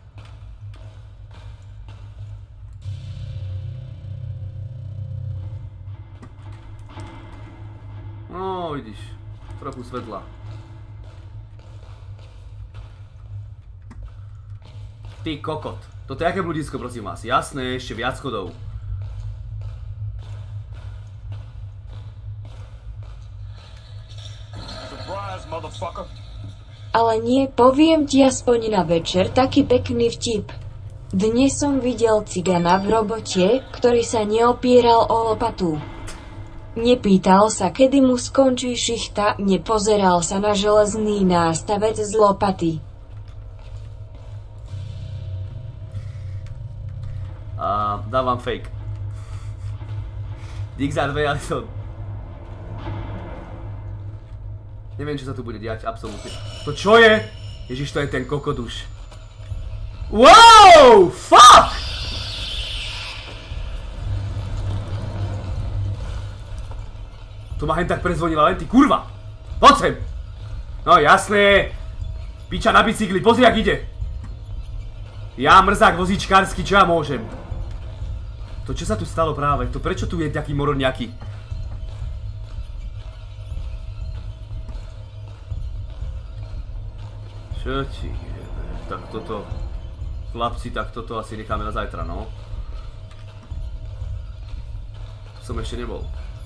No, vidíš. Trochu svetla. Ty kokot. Toto je aké bludisko, prosím vás? Jasné, ešte viac schodov. Surprise, motherfucker. Ale nie, poviem ti aspoň na večer taký pekný vtip. Dnes som videl cigana v robote, ktorý sa neopieral o lopatu. Nepýtal sa, kedy mu skončí šichta, nepozeral sa na železný nástavec z lopaty. A dávam fake. Dík za dve, Alison. Neviem, čo sa tu bude diať, absolútne. To čo je? Ježiš, to je ten kokoduš. Wow! Fuck! To ma hen tak prezvonila, len ty kurva! Poď sem! No jasné! Piča na bicykli, pozri, jak ide! Ja mrzák vozíčkársky, čo ja môžem? To čo sa tu stalo práve? To prečo tu je taký morodňaký? Čo ti jebe? Tak toto... Chlapci, tak toto asi necháme na zajtra, no. Tu som ešte nebol.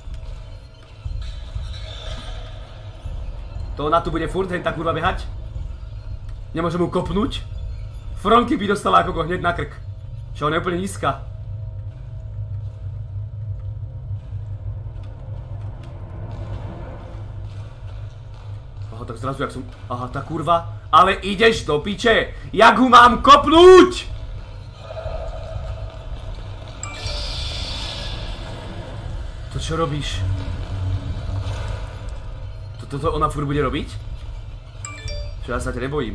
To ona tu bude furt hen tá kurva behať? Nemôžem mu kopnúť? Fronky by dostala ako go hneď na krk. Čo ona je úplne nízka. Aha, tak zrazu jak som... Aha, tá kurva. Ale ideš do piče. Jak ho mám kopnúť? To čo robíš? Toto ona furt bude robiť? Čo ja sa ťa nebojím.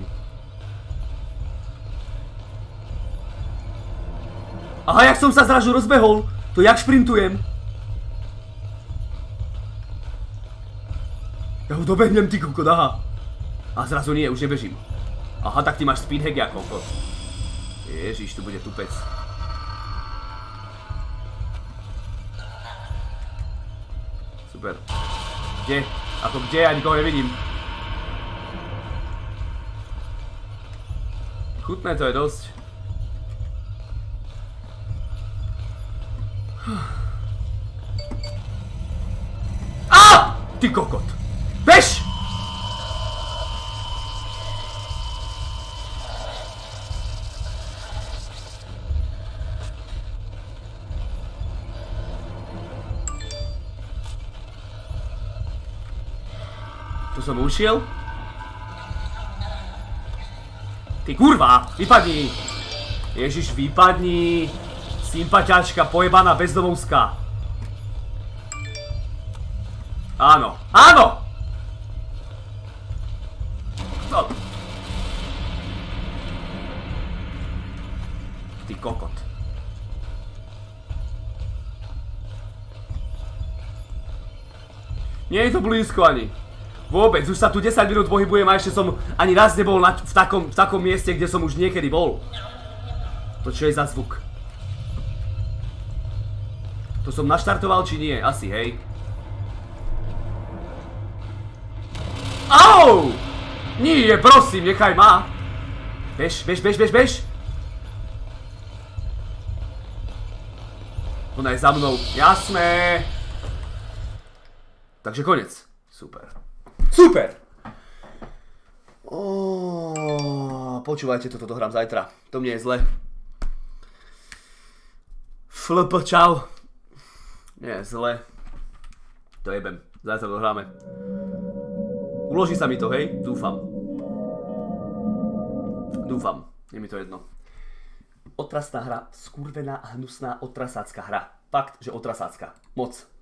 Aha, jak som sa zrazu rozbehol. To jak šprintujem. Ja ho dobehnem, ty kokot, aha. A zrazu nie, už nebežím. Aha, tak ty máš speedhack, ja kokot. Ježiš, tu bude tupec. Super. Kde? Ako kde? Ja nikoho nevidím. Chutné to je dosť. Á! Ty kokot! Bež! Tu som ušiel. Ty kurva, vypadni! Ježiš, vypadni! Sympatiačka, pojebaná bezdomovská. Áno, áno! No. Ty kokot. Nie je to blízko ani. Vôbec, už sa tu desať minút pohybujem a ešte som ani raz nebol na, v, takom, v takom mieste, kde som už niekedy bol. To čo je za zvuk? To som naštartoval, či nie? Asi, hej. Au! Nie, prosím, nechaj ma. Bež, bež, bež, bež, bež. Ona je za mnou, jasné. Takže konec. Super. Super! Oh, počúvajte, toto dohrám zajtra. To mne je zle. Flp, čau. Nie, zle. To jebem. Zajtra dohráme. Uloží sa mi to, hej? Dúfam. Dúfam. Je mi to jedno. Otrasná hra. Skurvená, hnusná, otrasácka hra. Fakt, že otrasácka. Moc.